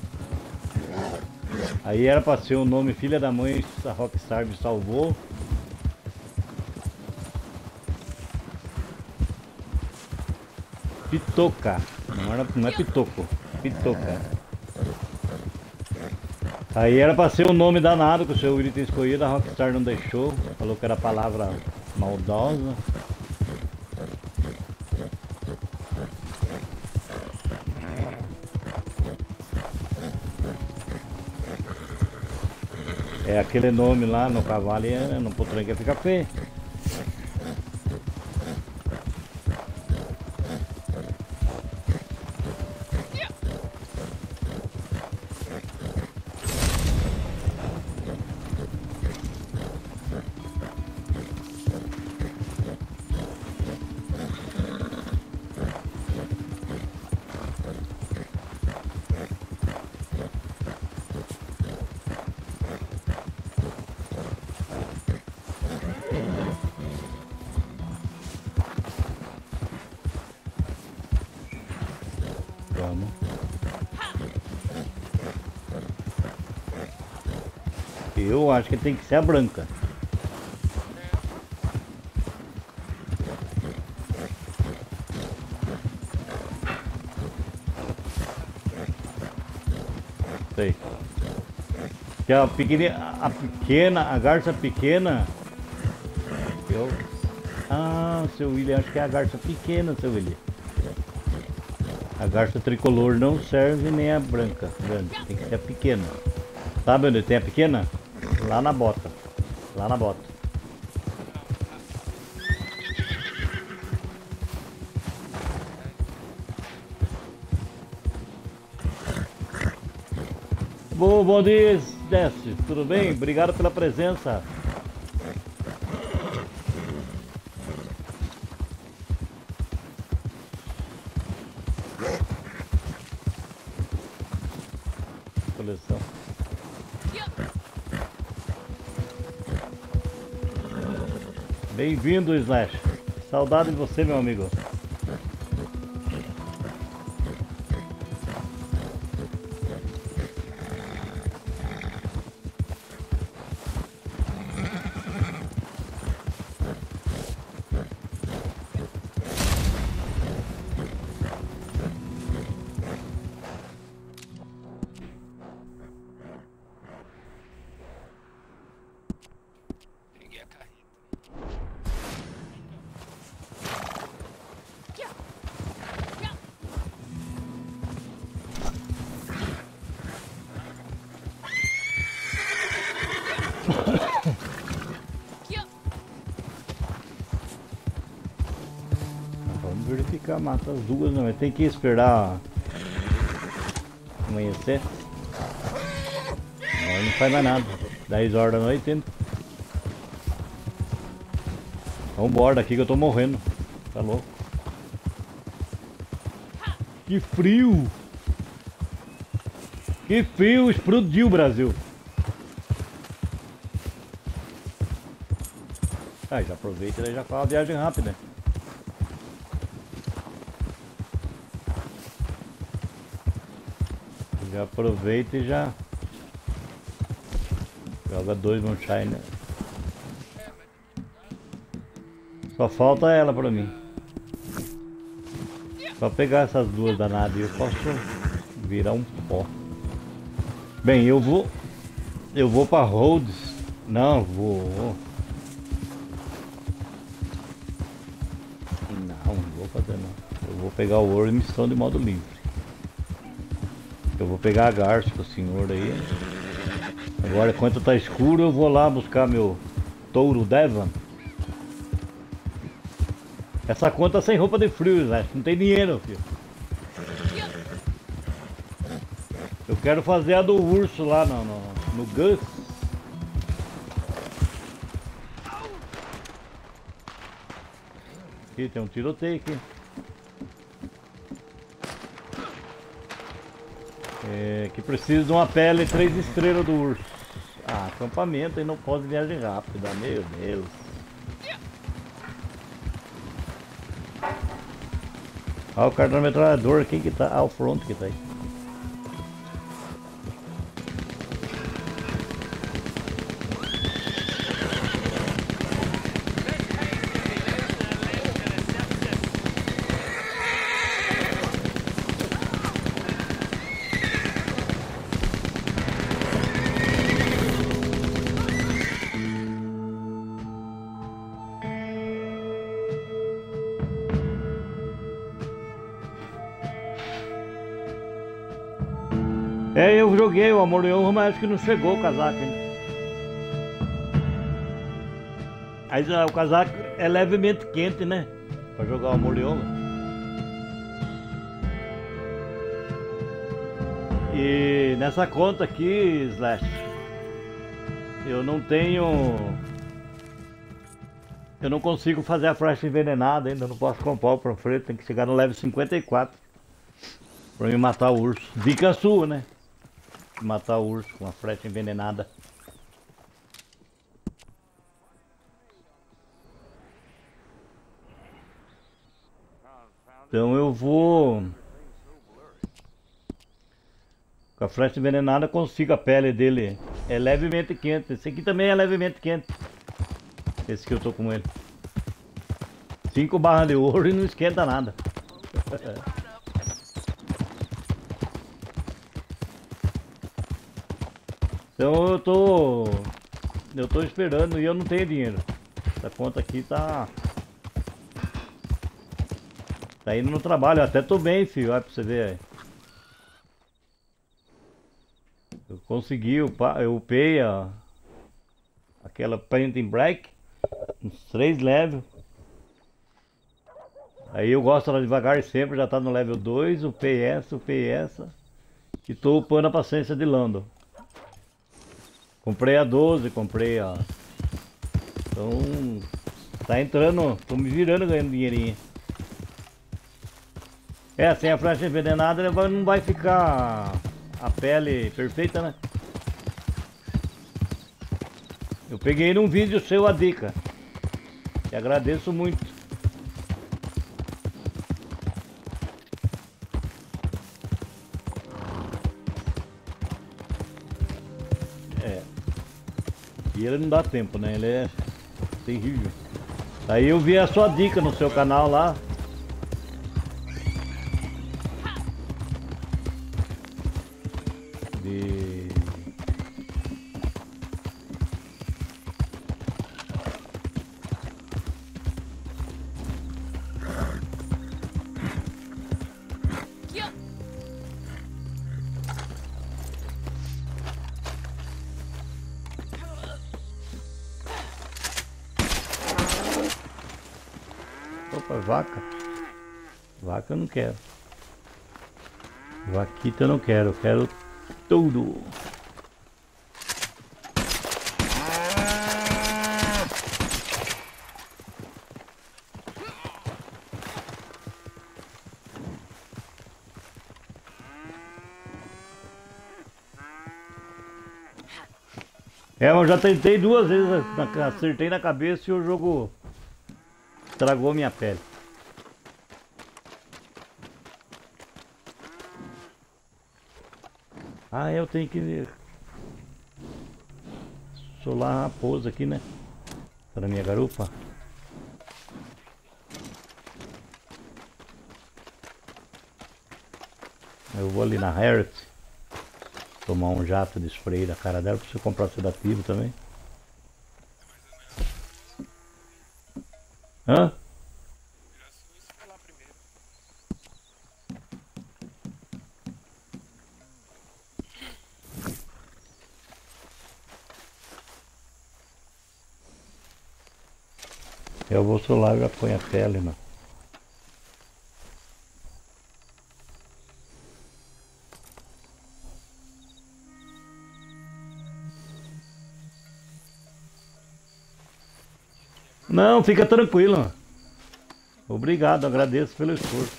Aí era pra ser o nome filha da mãe, a Rockstar me salvou. Pitoca. Não, era, não é Pitoco. Pitoca. Aí era pra ser o nome danado que o seu Willy tem escolhido, a Rockstar não deixou. Falou que era palavra maldosa. É aquele nome lá no cavalo e no potranca fica feio. Vamos. Eu acho que tem que ser a branca. Sei. Que a pequena, a pequena, a garça pequena. Eu. Ah, seu William, acho que é a garça pequena, seu William. A garça tricolor não serve nem a branca, grande, tem que ser a pequena. Sabe onde tem a pequena? Lá na bota. Lá na bota. Bom, bom dia, Desce. Tudo bem? Obrigado pela presença. Coleção. Bem-vindo, Slash. Saudade de você, meu amigo. Peguei a carreta. Vamos verificar, mata as duas, não. Tem que esperar amanhecer. Agora não faz mais nada. dez horas da noite, hein? Vambora daqui que eu tô morrendo. Tá louco. Que frio! Que frio! Explodiu o Brasil! Ah, já aproveita e já faz a viagem rápida. Já aproveita e já joga dois moonshine. Só falta ela pra mim. Só pegar essas duas danadas e eu posso virar um pó. Bem, eu vou eu vou pra Rhodes. Não, vou. Não, não vou fazer não. Eu vou pegar o ouro e missão de modo livre. Eu vou pegar a garça com o senhor aí. Agora, enquanto tá escuro, eu vou lá buscar meu touro Devon. Essa conta sem roupa de frio, né? Não tem dinheiro, filho. Eu quero fazer a do urso lá no, no, no Gus. aqui, tem um tiroteio aqui. É, que precisa de uma pele três estrelas do urso. Ah, acampamento e não pode viajar rápido, meu Deus. Ah, o cara da metralhadora, quem que tá? Ah, o front que tá aí. É, eu joguei o Amor e Honra, mas acho que não chegou o casaco ainda. Aí já, o casaco é levemente quente, né? Pra jogar o Amor e Honra. E nessa conta aqui, Slash, eu não tenho... Eu não consigo fazer a flecha envenenada ainda, não posso comprar o panfleto, tem que chegar no level cinquenta e quatro pra me matar o urso. Dica sua, né? Matar o urso com a flecha envenenada. Então eu vou... Com a flecha envenenada consigo a pele dele. É levemente quente. Esse aqui também é levemente quente. Esse que eu tô com ele. cinco barras de ouro e não esquenta nada. Então eu tô... Eu tô esperando e eu não tenho dinheiro. Essa conta aqui tá... Tá indo no trabalho. Eu até tô bem, filho. Olha pra você ver aí. Eu consegui, eu, eu upei a... Aquela Painting Break. Uns três levels. Aí eu gosto ela devagar sempre. Já tá no level dois. Upei essa, upei essa. E tô upando a paciência de Lando. Comprei a doze, comprei a... Então... Tá entrando, tô me virando ganhando dinheirinho. É, sem a flecha envenenada não vai ficar a pele perfeita, né? Eu peguei num vídeo seu a dica. E agradeço muito. É. E ele não dá tempo, né? Ele é terrível. Aí eu vi a sua dica no seu canal lá. De... Opa, vaca. Vaca eu não quero. Vaquita eu não quero, eu quero tudo. É, eu já tentei duas vezes, acertei na cabeça e o jogo estragou minha pele. Ah, eu tenho que solar a raposa aqui, né? Para minha garupa. Eu vou ali na Harriet tomar um jato de spray da cara dela para você comprar sedativo também. Hã? Eu vou solar e já põe a pele, não. Não, fica tranquilo. Obrigado, agradeço pelo esforço.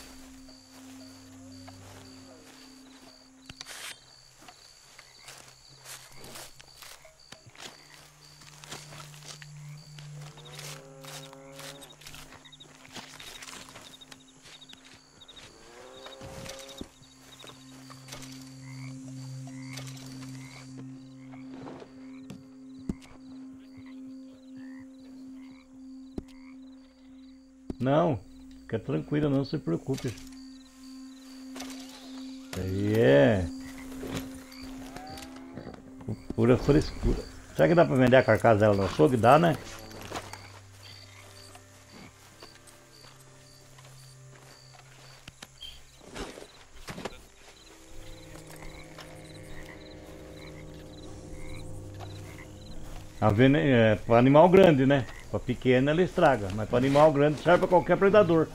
Não, fica tranquilo, não se preocupe. Isso aí é pura frescura. Será que dá pra vender a carcaça dela no açougue? Dá, né? A vene... é, para animal grande, né? Para pequeno ela estraga, mas para animal grande serve para qualquer predador.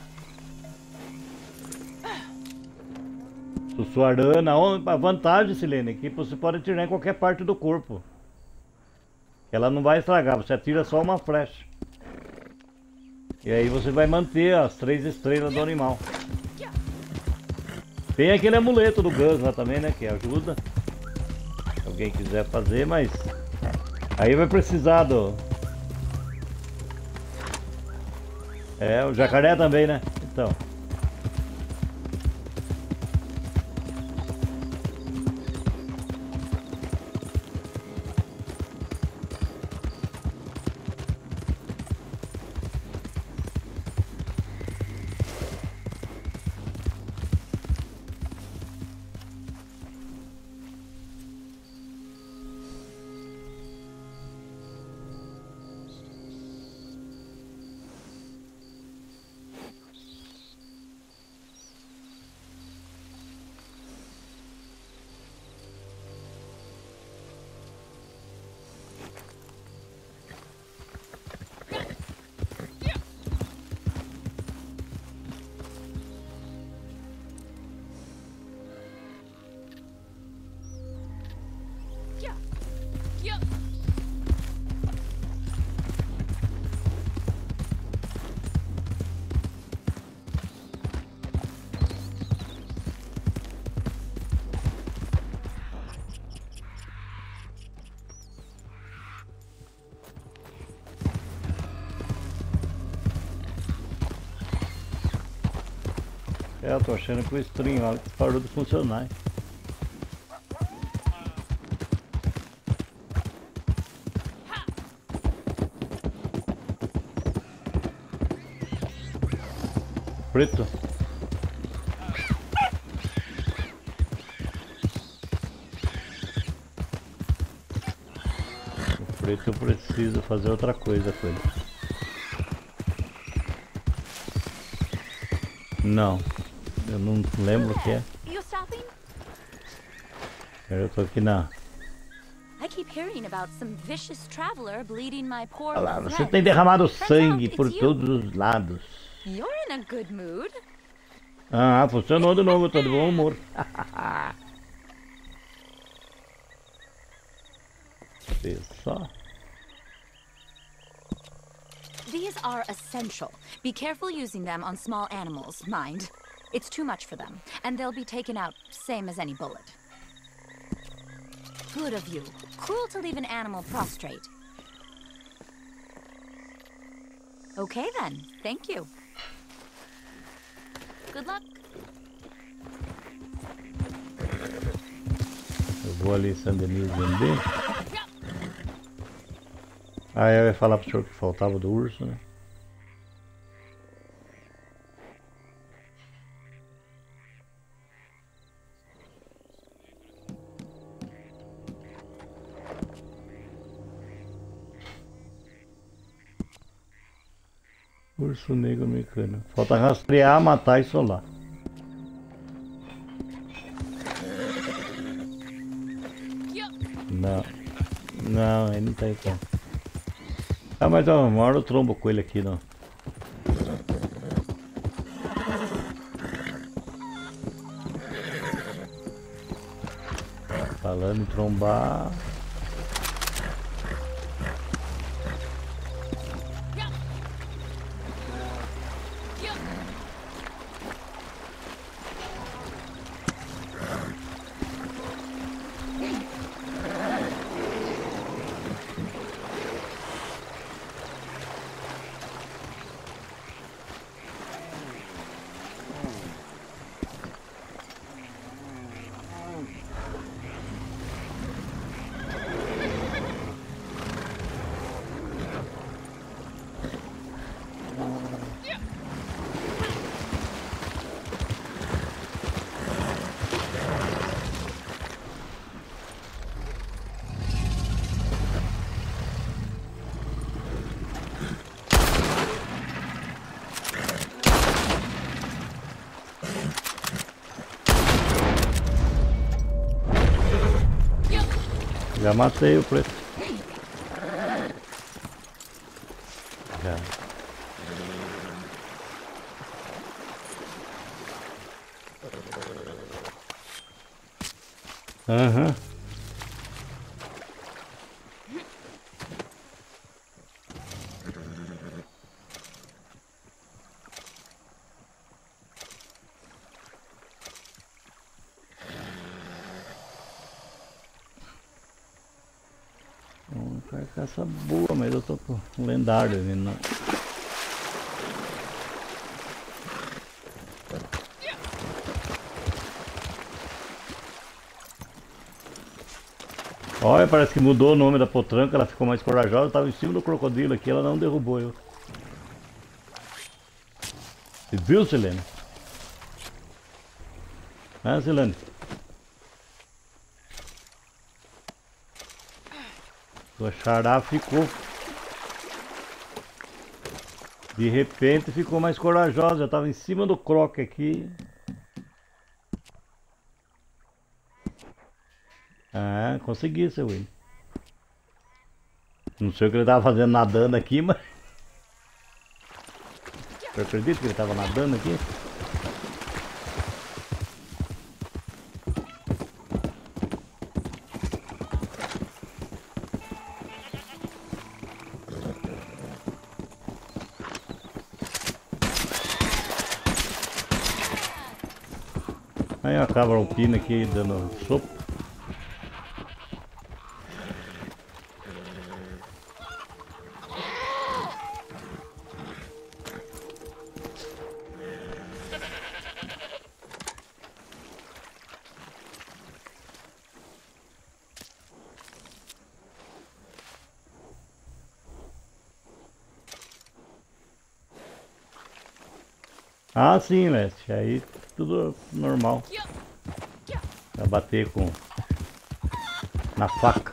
Sussuarana, a vantagem, Silene, é que você pode atirar em qualquer parte do corpo. Ela não vai estragar, você atira só uma flecha. E aí você vai manter as três estrelas do animal. Tem aquele amuleto do Gus lá também, né? Que ajuda. Se alguém quiser fazer, mas... aí vai precisar do... é, o jacaré também, né? Então... é, eu tô achando que o stream lá parou de funcionar. Hein? Preto. O preto eu preciso fazer outra coisa com ele. Não, eu não lembro o que é. Eu tô aqui na... olha lá, você tem derramado sangue por todos os lados. You're in a good mood. Ah, funcionou de novo, eu tô de bom humor. Vê só. These are essential. Be careful using them on small animals, mind. It's too much for them, and they'll be taken out, same as any bullet. Good of you. Cruel to leave an animal prostrate. Okay then, thank you. Good luck. Eu vou ali Saint-Denis vender. Ah, eu ia falar pro senhor que faltava do urso, né? Urso negro americano. Falta rastrear, matar e solar. Não. Não, ele não tá aí, então. Ah, mas ó, uma hora eu trombo com ele aqui, não. Falando em trombar... Já matei o preto. Já. Aham. Uhum. Uma carcaça boa, mas eu tô com um lendário vindo. Não. Olha, parece que mudou o nome da potranca, ela ficou mais corajosa, eu tava em cima do crocodilo aqui, ela não derrubou eu. Você viu, Silene? Ah, Silene. Sua xará ficou. De repente ficou mais corajosa, eu tava em cima do croc aqui. Ah, consegui, seu Will. Não sei o que ele tava fazendo nadando aqui, mas... Eu acredito que ele tava nadando aqui. Aí a cabra alpina aqui dando sopa. Ah, sim, Leste. Aí tudo normal. Vai bater com... na faca.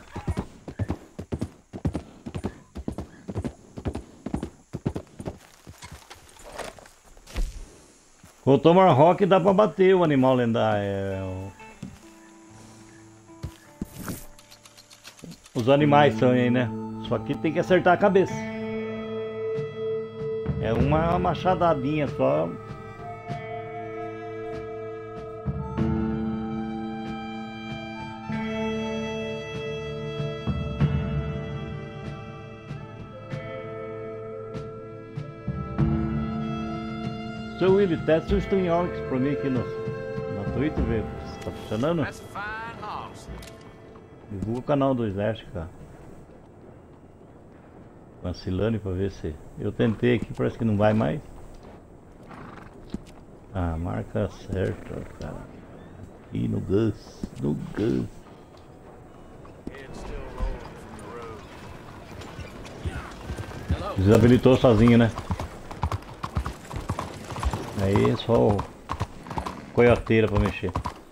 Com o Tomahawk dá pra bater o animal lendário. É, o... Os animais são aí, né? Só que tem que acertar a cabeça. É uma machadadinha só. Seu Willy, teste o Streamlabs pra mim aqui no, na Twitter, ver se tá funcionando. Divulga o canal do Slash, cara. Com a Silane pra ver se... Eu tentei aqui, parece que não vai mais. Ah, marca certa, cara. Aqui no Gus, no Gus. Desabilitou sozinho, né? Aí é só o coioteira pra mexer.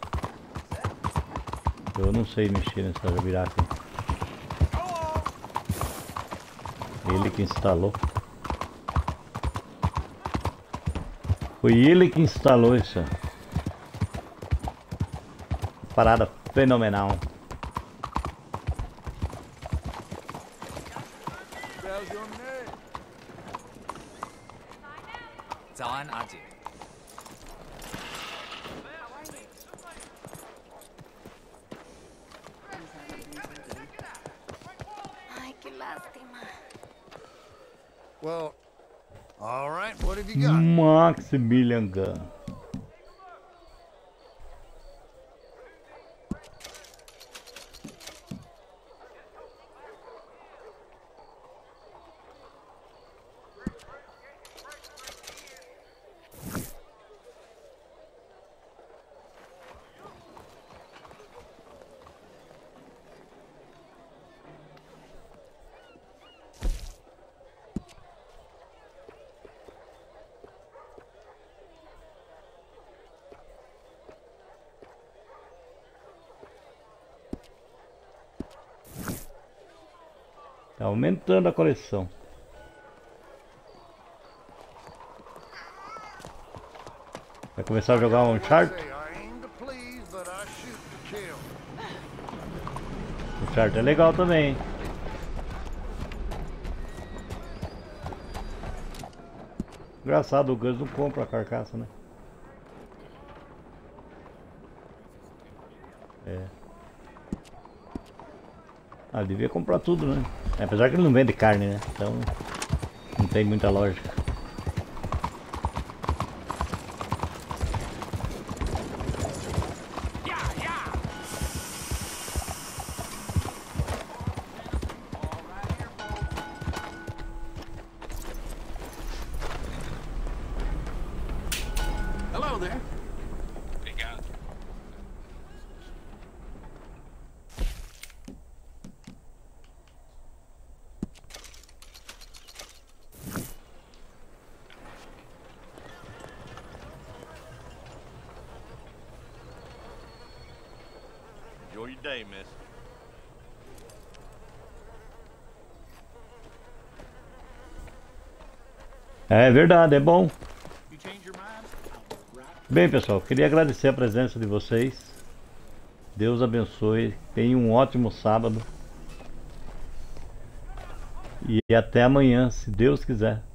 Eu não sei mexer nessa jabiraca. Ele que instalou. Foi ele que instalou essa parada fenomenal. Ai, que lástima. Well, all right, what have you got? Maximilian Gun. Tá aumentando a coleção. Vai começar a jogar um Uncharted? Charter é legal também, hein? Engraçado, o Gus não compra a carcaça, né? É. Ah, ele devia comprar tudo, né? Apesar que ele não vende carne, né? Então não tem muita lógica. Hello there. Obrigado. Enjoy your day, miss. É verdade, é bom. Bem, pessoal, queria agradecer a presença de vocês. Deus abençoe. Tenham um ótimo sábado. E até amanhã, se Deus quiser.